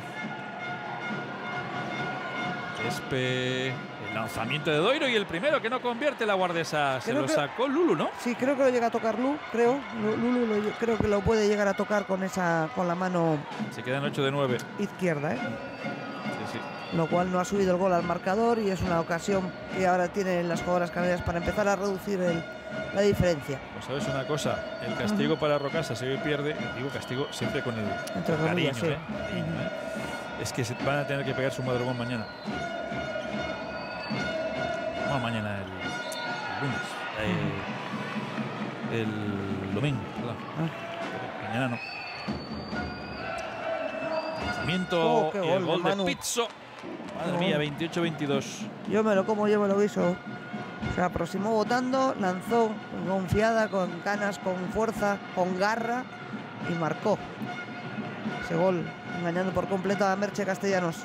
Espe, el lanzamiento de Doiro y el primero que no convierte la guardesa. Se Creo lo que- sacó Lulu, ¿no? Sí, creo que lo llega a tocar Lu, creo. Lu- Lulu lo- creo que lo puede llegar a tocar con esa con la mano Se quedan ocho de nueve. izquierda, ¿eh? Sí, sí. lo cual no ha subido el gol al marcador y es una ocasión que ahora tienen las jugadoras canarias para empezar a reducir el, la diferencia. Pues sabes una cosa, el castigo uh-huh. para Rocasa si hoy pierde, digo castigo siempre con el, Entre con cariño, sí. ¿eh? Cariño, ¿eh? Es que se van a tener que pegar su madrugón mañana. No, mañana, el, el lunes. Eh, uh-huh. El domingo, perdón. Uh-huh. Mañana no. Lanzamiento oh, y gol, el gol de Manu. Pizzo. Madre oh. mía, veintiocho veintidós. Yo me lo como, yo me lo guiso. Se aproximó votando, lanzó confiada, con ganas, con fuerza, con garra y marcó ese gol, engañando por completo a Merche Castellanos.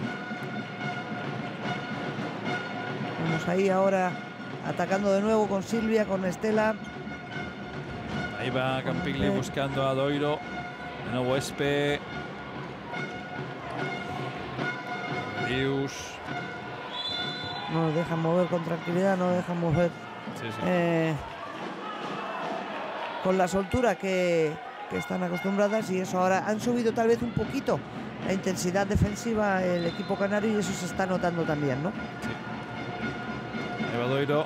Vamos ahí ahora atacando de nuevo con Silvia, con Estela. Ahí va Campigli buscando a Doiro. De nuevo Espe. Dius. No nos dejan mover con tranquilidad, no nos dejan mover sí, sí. Eh, con la soltura que, que están acostumbradas, y eso ahora han subido tal vez un poquito la intensidad defensiva el equipo canario y eso se está notando también, ¿no? Sí. Eva Doiro.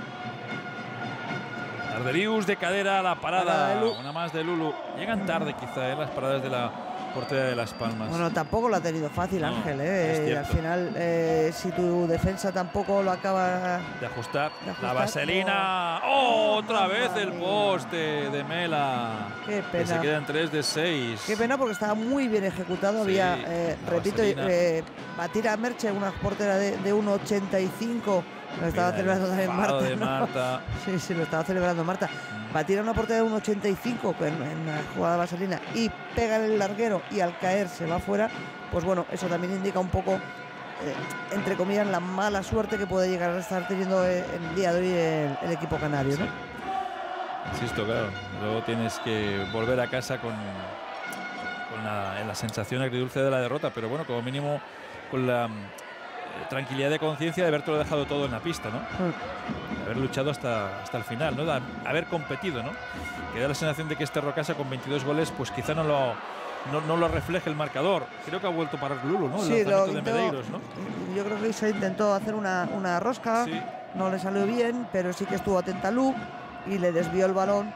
Arderius de cadera, la parada, parada de una más de Lulu. Llegan tarde quizá, ¿eh? Las paradas de la portería de Las Palmas. Bueno, tampoco lo ha tenido fácil, no, Ángel, ¿eh? Al final, eh, si tu defensa tampoco lo acaba de ajustar, de ajustar la vaselina. No. ¡Oh! Otra no, vez el poste de Mela. Qué pena. Que se quedan tres de seis. Qué pena porque estaba muy bien ejecutado. Sí, había, eh, repito, eh, batir a Merche, una portera de, de uno ochenta y cinco. Lo estaba Mira, celebrando también Marta, de ¿no? Marta. Sí, sí, lo estaba celebrando Marta. Mm. Batir a una portera de uno ochenta y cinco en, en la jugada de vaselina y pega en el larguero y al caer se va fuera, pues bueno, eso también indica un poco, eh, entre comillas, la mala suerte que puede llegar a estar teniendo en el día de hoy el, el equipo canario, ¿no? Sí. Insisto, claro, luego tienes que volver a casa con, con la, la sensación agridulce de la derrota, pero bueno, como mínimo con la tranquilidad de conciencia de haberte lo dejado todo en la pista, ¿no? Mm. Haber luchado hasta, hasta el final, ¿no? De haber competido, ¿no? Que da la sensación de que este Rocasa con veintidós goles, pues quizá no lo, no, no lo refleje el marcador. Creo que ha vuelto a parar Lulu, ¿no? El sí, lanzamiento lo de intentó, Medeiros, ¿no? Yo creo que se intentó hacer una, una rosca, sí. No le salió bien, pero sí que estuvo atenta Lu y le desvió el balón,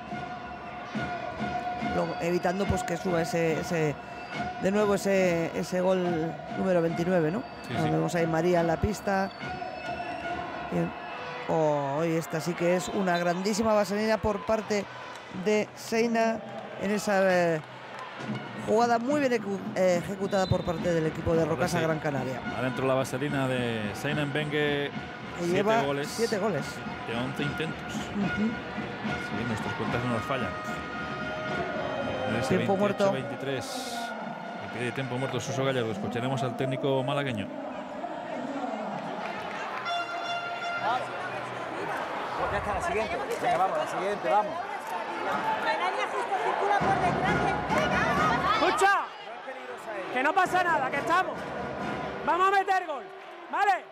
lo, evitando pues que suba ese... ese de nuevo ese, ese gol número veintinueve, ¿no? Sí, sí. Vemos ahí María en la pista. Oh, y esta sí que es una grandísima vaselina por parte de Seina en esa eh, jugada muy bien eh, ejecutada por parte del equipo de Rocasa sí. Gran Canaria. Adentro la vaselina de Seina Mbengue, siete lleva goles. Siete goles. De once intentos. Uh-huh. Sí, nuestras cuentas no nos fallan. Tiempo muerto. veintitrés. Pide tiempo muerto Suso Gallardo. Escucharemos al técnico malagueño. Ya está, la siguiente. Venga, vamos, la siguiente, vamos. ¡Escucha! Que no pasa nada, que estamos. Vamos a meter gol, ¿vale?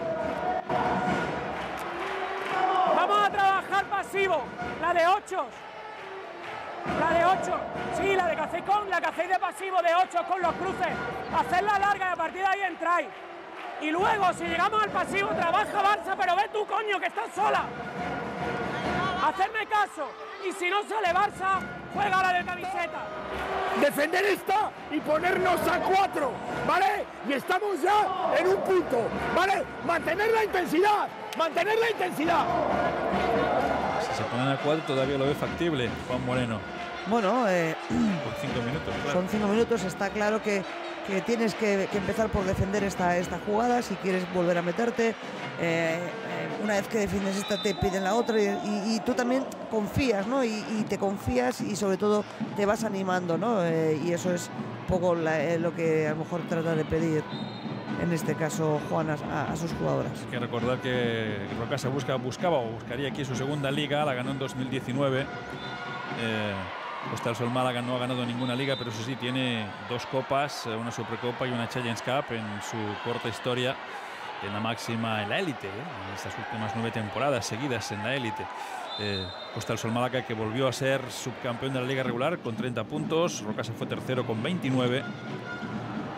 Vamos a trabajar pasivo, la de ocho. La de ocho, sí, la de que hacéis con, la que hacéis de pasivo de ocho con los cruces, hacerla larga y a partir de ahí entráis. Y luego, si llegamos al pasivo, trabaja Barça, pero ve tú, coño, que estás sola. Hacerme caso, y si no sale Barça, juega la de camiseta. Defender esta y ponernos a cuatro, ¿vale? Y estamos ya en un punto, ¿vale? Mantener la intensidad, mantener la intensidad. Si se ponen a cuatro todavía lo ve factible, Juan Moreno. Bueno, eh, con cinco minutos. Claro. Son cinco minutos, está claro que, que tienes que, que empezar por defender esta, esta jugada si quieres volver a meterte. Eh, eh, una vez que defiendes esta te piden la otra y, y, y tú también confías, ¿no? Y, y te confías y sobre todo te vas animando, ¿no? Eh, y eso es un poco la, eh, lo que a lo mejor trata de pedir en este caso Juan a, a sus jugadoras. Hay que recordar que Rocasa busca, buscaba o buscaría aquí su segunda liga, la ganó en dos mil diecinueve. Eh, Costa del Sol Málaga no ha ganado ninguna liga, pero eso sí, tiene dos copas, una Supercopa y una Challenge Cup en su corta historia en la máxima, en la élite, ¿eh? En estas últimas nueve temporadas seguidas en la élite. Eh, Costa del Sol Málaga, que volvió a ser subcampeón de la liga regular con treinta puntos, Rocasa fue tercero con veintinueve.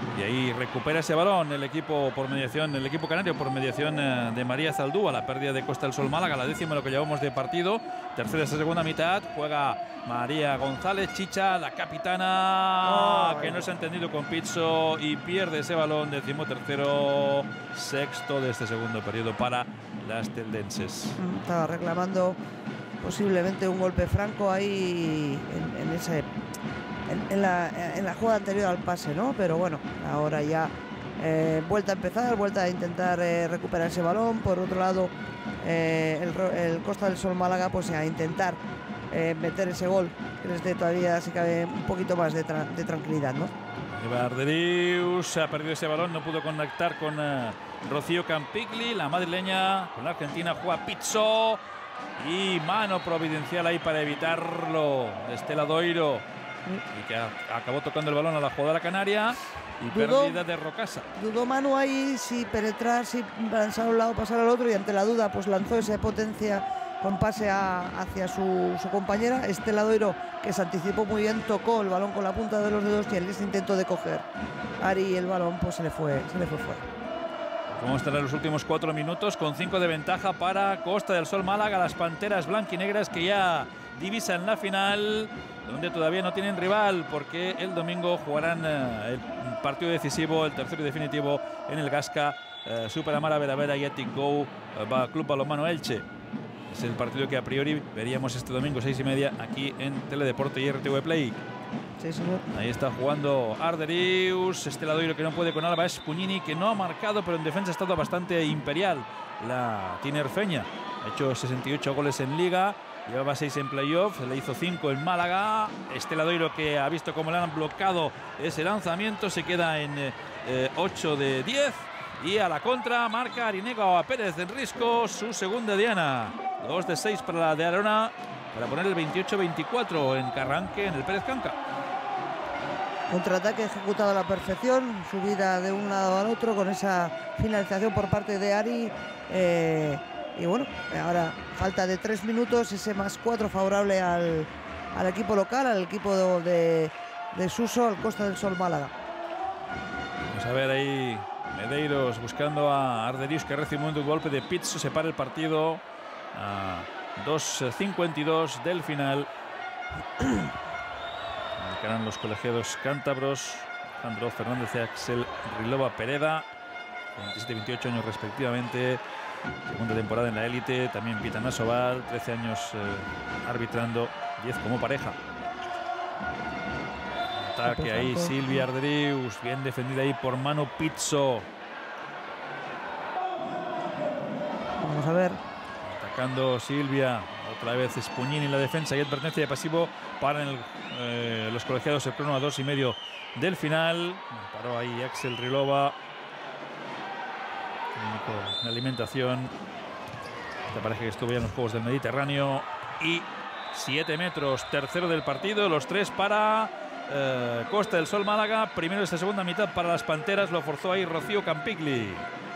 Y ahí recupera ese balón el equipo por mediación, el equipo canario por mediación eh, de María Zaldúa. La pérdida de Costa del Sol Málaga, la décima lo que llevamos de partido. Tercera esa segunda mitad. Juega María González, Chicha, la capitana, oh, que no se ha entendido con Pizzo y pierde ese balón. Décimo tercero, sexto de este segundo periodo para las teldenses. Estaba reclamando posiblemente un golpe franco ahí en, en ese... En, en, la, en la jugada anterior al pase, ¿no? Pero bueno, ahora ya eh, vuelta a empezar, vuelta a intentar eh, recuperar ese balón. Por otro lado, eh, el, el Costa del Sol Málaga, pues a intentar eh, meter ese gol que les dé todavía, si cabe, un poquito más de, tra de tranquilidad, ¿no? Arderius ha perdido ese balón, no pudo conectar con uh, Rocío Campigli. La madrileña con la argentina juega Pizzo y mano providencial ahí para evitarlo de Estela Doiro, y que a, acabó tocando el balón a la jugadora canaria y dudó, pérdida de Rocasa. Dudó Manu ahí si penetrar, si lanzar a un lado, pasar al otro, y ante la duda pues lanzó esa potencia con pase a, hacia su, su compañera. Estela Doiro, que se anticipó muy bien, tocó el balón con la punta de los dedos y en ese intento de coger Ari el balón pues se le fue, se le fue fuera. Vamos a estar en los últimos cuatro minutos con cinco de ventaja para Costa del Sol Málaga, las Panteras blanquinegras que ya divisan la final, donde todavía no tienen rival porque el domingo jugarán eh, el partido decisivo, el tercero y definitivo en el Gasca eh, Super Amara Veravera y Athletic Go eh, Club Balonmano Elche. Es el partido que a priori veríamos este domingo seis y media aquí en Teledeporte y R T V Play. Sí, señor. Ahí está jugando Arderius, Estela Doiro que no puede con Alba Espugnini, que no ha marcado, pero en defensa ha estado bastante imperial la tinerfeña. Ha hecho sesenta y ocho goles en Liga, llevaba seis en playoff, le hizo cinco en Málaga. Estela Doiro, que ha visto cómo le han bloqueado ese lanzamiento, se queda en eh, ocho de diez. Y a la contra marca Arinega Pérez de Risco, su segunda diana. dos de seis para la de Arona, para poner el veintiocho veinticuatro en Carranque, en el Pérez Canca. Contraataque ejecutado a la perfección, subida de un lado al otro con esa finalización por parte de Ari. Eh, y bueno, ahora falta de tres minutos, ese más cuatro favorable al, al equipo local, al equipo de, de, de Suso, al Costa del Sol Málaga. Vamos a ver ahí Medeiros buscando a Arderius, que recibe un golpe de Pizzo, se para el partido a dos cincuenta y dos del final. Marcarán los colegiados cántabros Alejandro Fernández y Axel Rilova Pereda, veintisiete y veintiocho años respectivamente, segunda temporada en la élite. También Pitana Sobal, trece años eh, arbitrando, diez como pareja. Ataque ahí Silvia Arderius, bien defendida ahí por Manu Pizzo. Vamos a ver. Atacando Silvia, otra vez Espugnini en la defensa y advertencia de pasivo para el, eh, los colegiados el crono a dos y medio del final. Paró ahí Axel Rilova, técnico de alimentación. Esta pareja que estuvo ya en los Juegos del Mediterráneo. Y siete metros, tercero del partido, los tres para eh, Costa del Sol Málaga. Primero de esta segunda mitad para las Panteras, lo forzó ahí Rocío Campigli.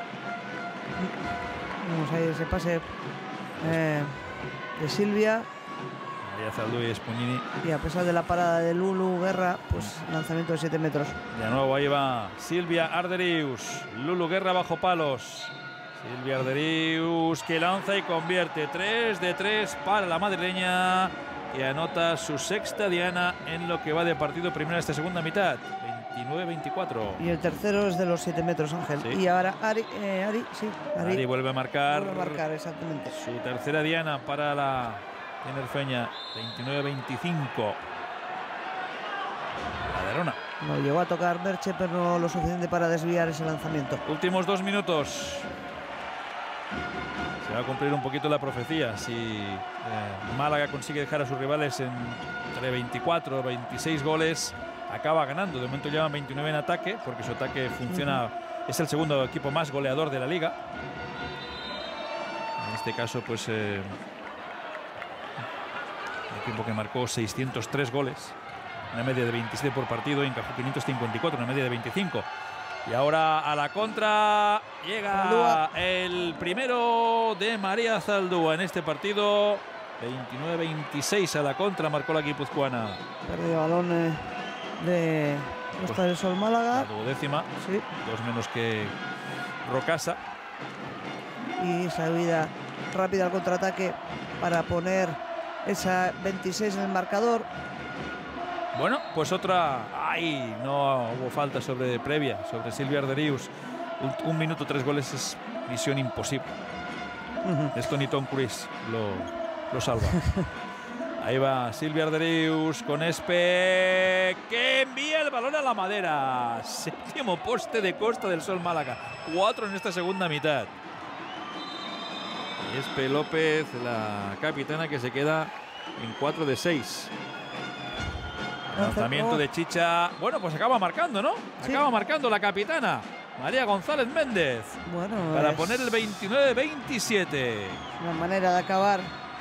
Vamos a ir ese pase eh, de Silvia. María Zaldúa y Espugnini. Y a pesar de la parada de Lulu Guerra, pues lanzamiento de siete metros. De nuevo ahí va Silvia Arderius. Lulu Guerra bajo palos. Silvia Arderius, que lanza y convierte. tres de tres para la madrileña, que anota su sexta diana en lo que va de partido. Primera esta segunda mitad, veintinueve veinticuatro. Y el tercero es de los siete metros, Ángel. Sí. Y ahora Ari, eh, Ari, sí, Ari, Ari vuelve a marcar. Vuelve a marcar, exactamente. Su tercera diana para la tinerfeña, veintinueve veinticinco. La de Arona. No llegó a tocar Merche, pero no lo suficiente para desviar ese lanzamiento. Últimos dos minutos. Se va a cumplir un poquito la profecía. Si eh, Málaga consigue dejar a sus rivales en entre veinticuatro o veintiséis goles, acaba ganando. De momento llevan veintinueve en ataque, porque su ataque funciona. Uh-huh. Es el segundo equipo más goleador de la liga. En este caso, pues eh, el equipo que marcó seiscientos tres goles, una media de veintisiete por partido, y encajó quinientos cincuenta y cuatro, una media de veinticinco. Y ahora a la contra llega Zaldúa, el primero de María Zaldúa en este partido. veintinueve veintiséis a la contra marcó la guipuzcoana. Perdió balón eh, de, Costa pues, del Sol Málaga. La duodécima, sí. dos menos que Rocasa. Y salida rápida al contraataque para poner esa veintiséis en el marcador. Bueno, pues otra. ¡Ay! No hubo falta sobre previa, sobre Silvia Arderius. Un, un minuto, tres goles es misión imposible. Uh-huh. Esto ni Tom Cruise lo, lo salva. Ahí va Silvia Arderius con Espe, que envía el balón a la madera. Séptimo poste de Costa del Sol Málaga. Cuatro en esta segunda mitad. Y Espe López, la capitana, que se queda en cuatro de seis. Lanzamiento de Chicha. Bueno, pues acaba marcando, ¿no? Sí. Acaba marcando la capitana, María González Méndez. Bueno, para es... poner el veintinueve veintisiete. Una manera de acabar.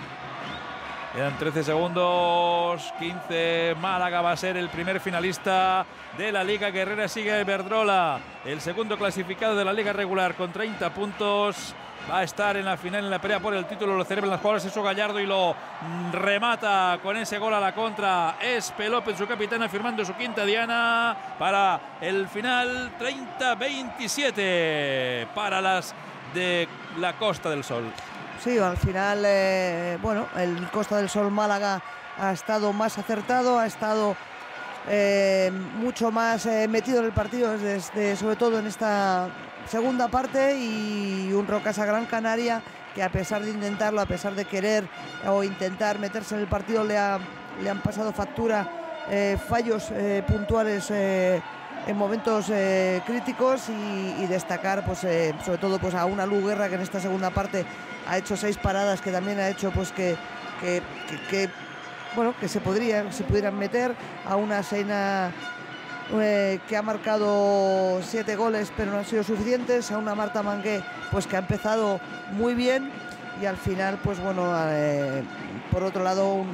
Quedan trece segundos, quince. Málaga va a ser el primer finalista de la Liga Guerrera. Sigue Iberdrola, el segundo clasificado de la Liga regular con treinta puntos. Va a estar en la final, en la pelea por el título. Lo celebran las jugadoras. Eso Gallardo y lo remata con ese gol a la contra. Espe López, su capitana, firmando su quinta diana para el final. Treinta veintisiete para las de la Costa del Sol. Sí, al final, eh, bueno, el Costa del Sol Málaga ha estado más acertado, ha estado eh, mucho más eh, metido en el partido, desde, sobre todo en esta segunda parte, y un Rocasa Gran Canaria que, a pesar de intentarlo, a pesar de querer o intentar meterse en el partido, le, ha, le han pasado factura eh, fallos eh, puntuales eh, en momentos eh, críticos, y, y destacar pues eh, sobre todo pues a una Lu Guerra, que en esta segunda parte ha hecho seis paradas, que también ha hecho pues que, que, que, que bueno, que se podrían, se pudieran meter, a una Seina eh, que ha marcado siete goles pero no han sido suficientes, a una Marta Mangué pues que ha empezado muy bien, y al final pues bueno, eh, por otro lado un,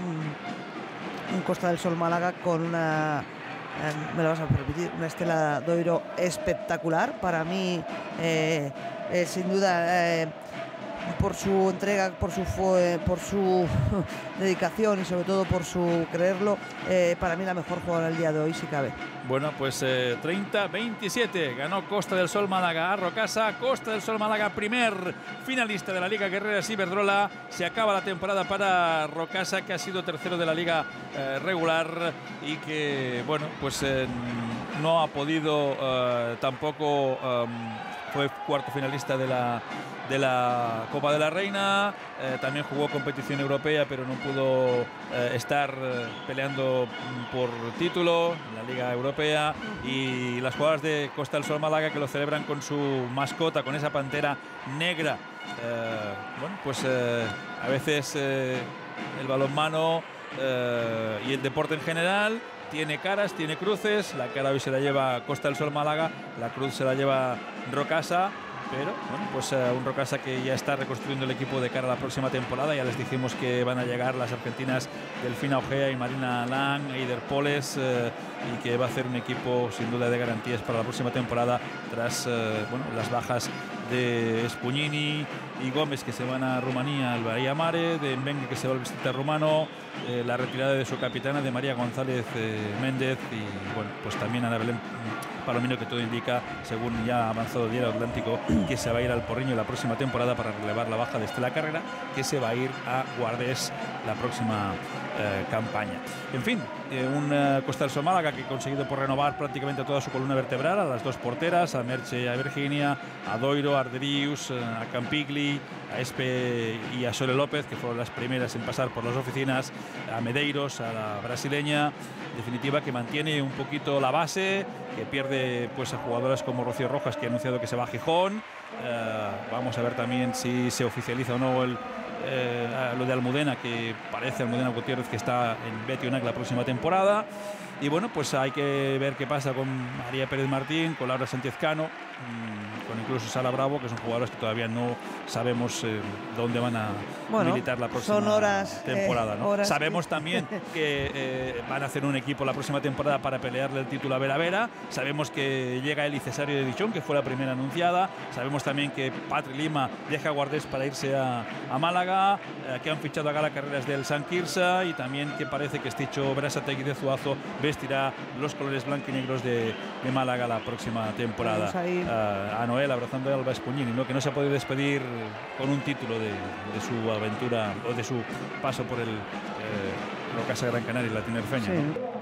un Costa del Sol Málaga con una, eh, me lo vas a repetir, una Estela Doiro espectacular para mí, eh, eh, sin duda, eh, por su entrega, por su por su dedicación y sobre todo por su creerlo, eh, para mí la mejor jugadora del día de hoy, si cabe. Bueno, pues eh, treinta veintisiete ganó Costa del Sol Málaga a Rocasa. Costa del Sol Málaga, primer finalista de la Liga Guerrera Iberdrola. Se acaba la temporada para Rocasa, que ha sido tercero de la Liga eh, regular y que, bueno, pues eh, no ha podido eh, tampoco, eh, fue cuarto finalista de la de la Copa de la Reina, eh, también jugó competición europea, pero no pudo eh, estar eh, peleando por título en la Liga Europea. Y las jugadoras de Costa del Sol Málaga, que lo celebran con su mascota, con esa pantera negra. Eh, bueno, pues eh, a veces eh, el balonmano eh, y el deporte en general tiene caras, tiene cruces. La cara hoy se la lleva Costa del Sol Málaga, la cruz se la lleva Rocasa. Pero, bueno, pues uh, un Rocasa que ya está reconstruyendo el equipo de cara a la próxima temporada. Ya les dijimos que van a llegar las argentinas Delfina Ojea y Marina Lang, Eider Poles, uh, y que va a hacer un equipo sin duda de garantías para la próxima temporada, tras uh, bueno, las bajas de Spugnini y Gómez, que se van a Rumanía, al Bahía Mare, de Mbengue, que se va al Besiktas rumano, eh, la retirada de su capitana, de María González eh, Méndez, y bueno, pues también Ana Belén Palomino, que todo indica, según ya ha avanzado el Diario Atlántico, que se va a ir al Porriño la próxima temporada para relevar la baja de Estela Carrera, que se va a ir a Guardés la próxima eh, campaña. En fin, eh, un eh, Costa del Sol Málaga que ha conseguido por renovar prácticamente toda su columna vertebral, a las dos porteras, a Merche y a Virginia, a Doiro, a Arderius, eh, a Campigli, a Espe y a Sole López, que fueron las primeras en pasar por las oficinas, a Medeiros, a la brasileña, en definitiva, que mantiene un poquito la base, que pierde pues a jugadoras como Rocío Rojas, que ha anunciado que se va a Gijón. Eh, vamos a ver también si se oficializa o no el, eh, lo de Almudena, que parece Almudena Gutiérrez que está en Betionac la próxima temporada. Y bueno, pues hay que ver qué pasa con María Pérez Martín, con Laura Sánchez Cano, mmm, con incluso Sala Bravo, que son jugadores que todavía no sabemos eh, dónde van a bueno, militar la próxima son horas, temporada, eh, ¿no? horas Sabemos que... también que eh, van a hacer un equipo la próxima temporada para pelearle el título a Vera Vera. Sabemos que llega Eli Cesario de Dichón, que fue la primera anunciada. Sabemos también que Patri Lima deja Guardés para irse a, a Málaga, eh, que han fichado a Gala Carreras del San Quirze, y también que parece que Esticho Berasategui de Zuazo ve vestirá los colores blanco y negros de, de Málaga la próxima temporada. Uh, a Noel abrazando a Alba Espuñini, ¿no? Que no se ha podido despedir con un título de, de su aventura o de su paso por el eh, Rocasa Gran Canaria y la tinerfeña. Sí. ¿no?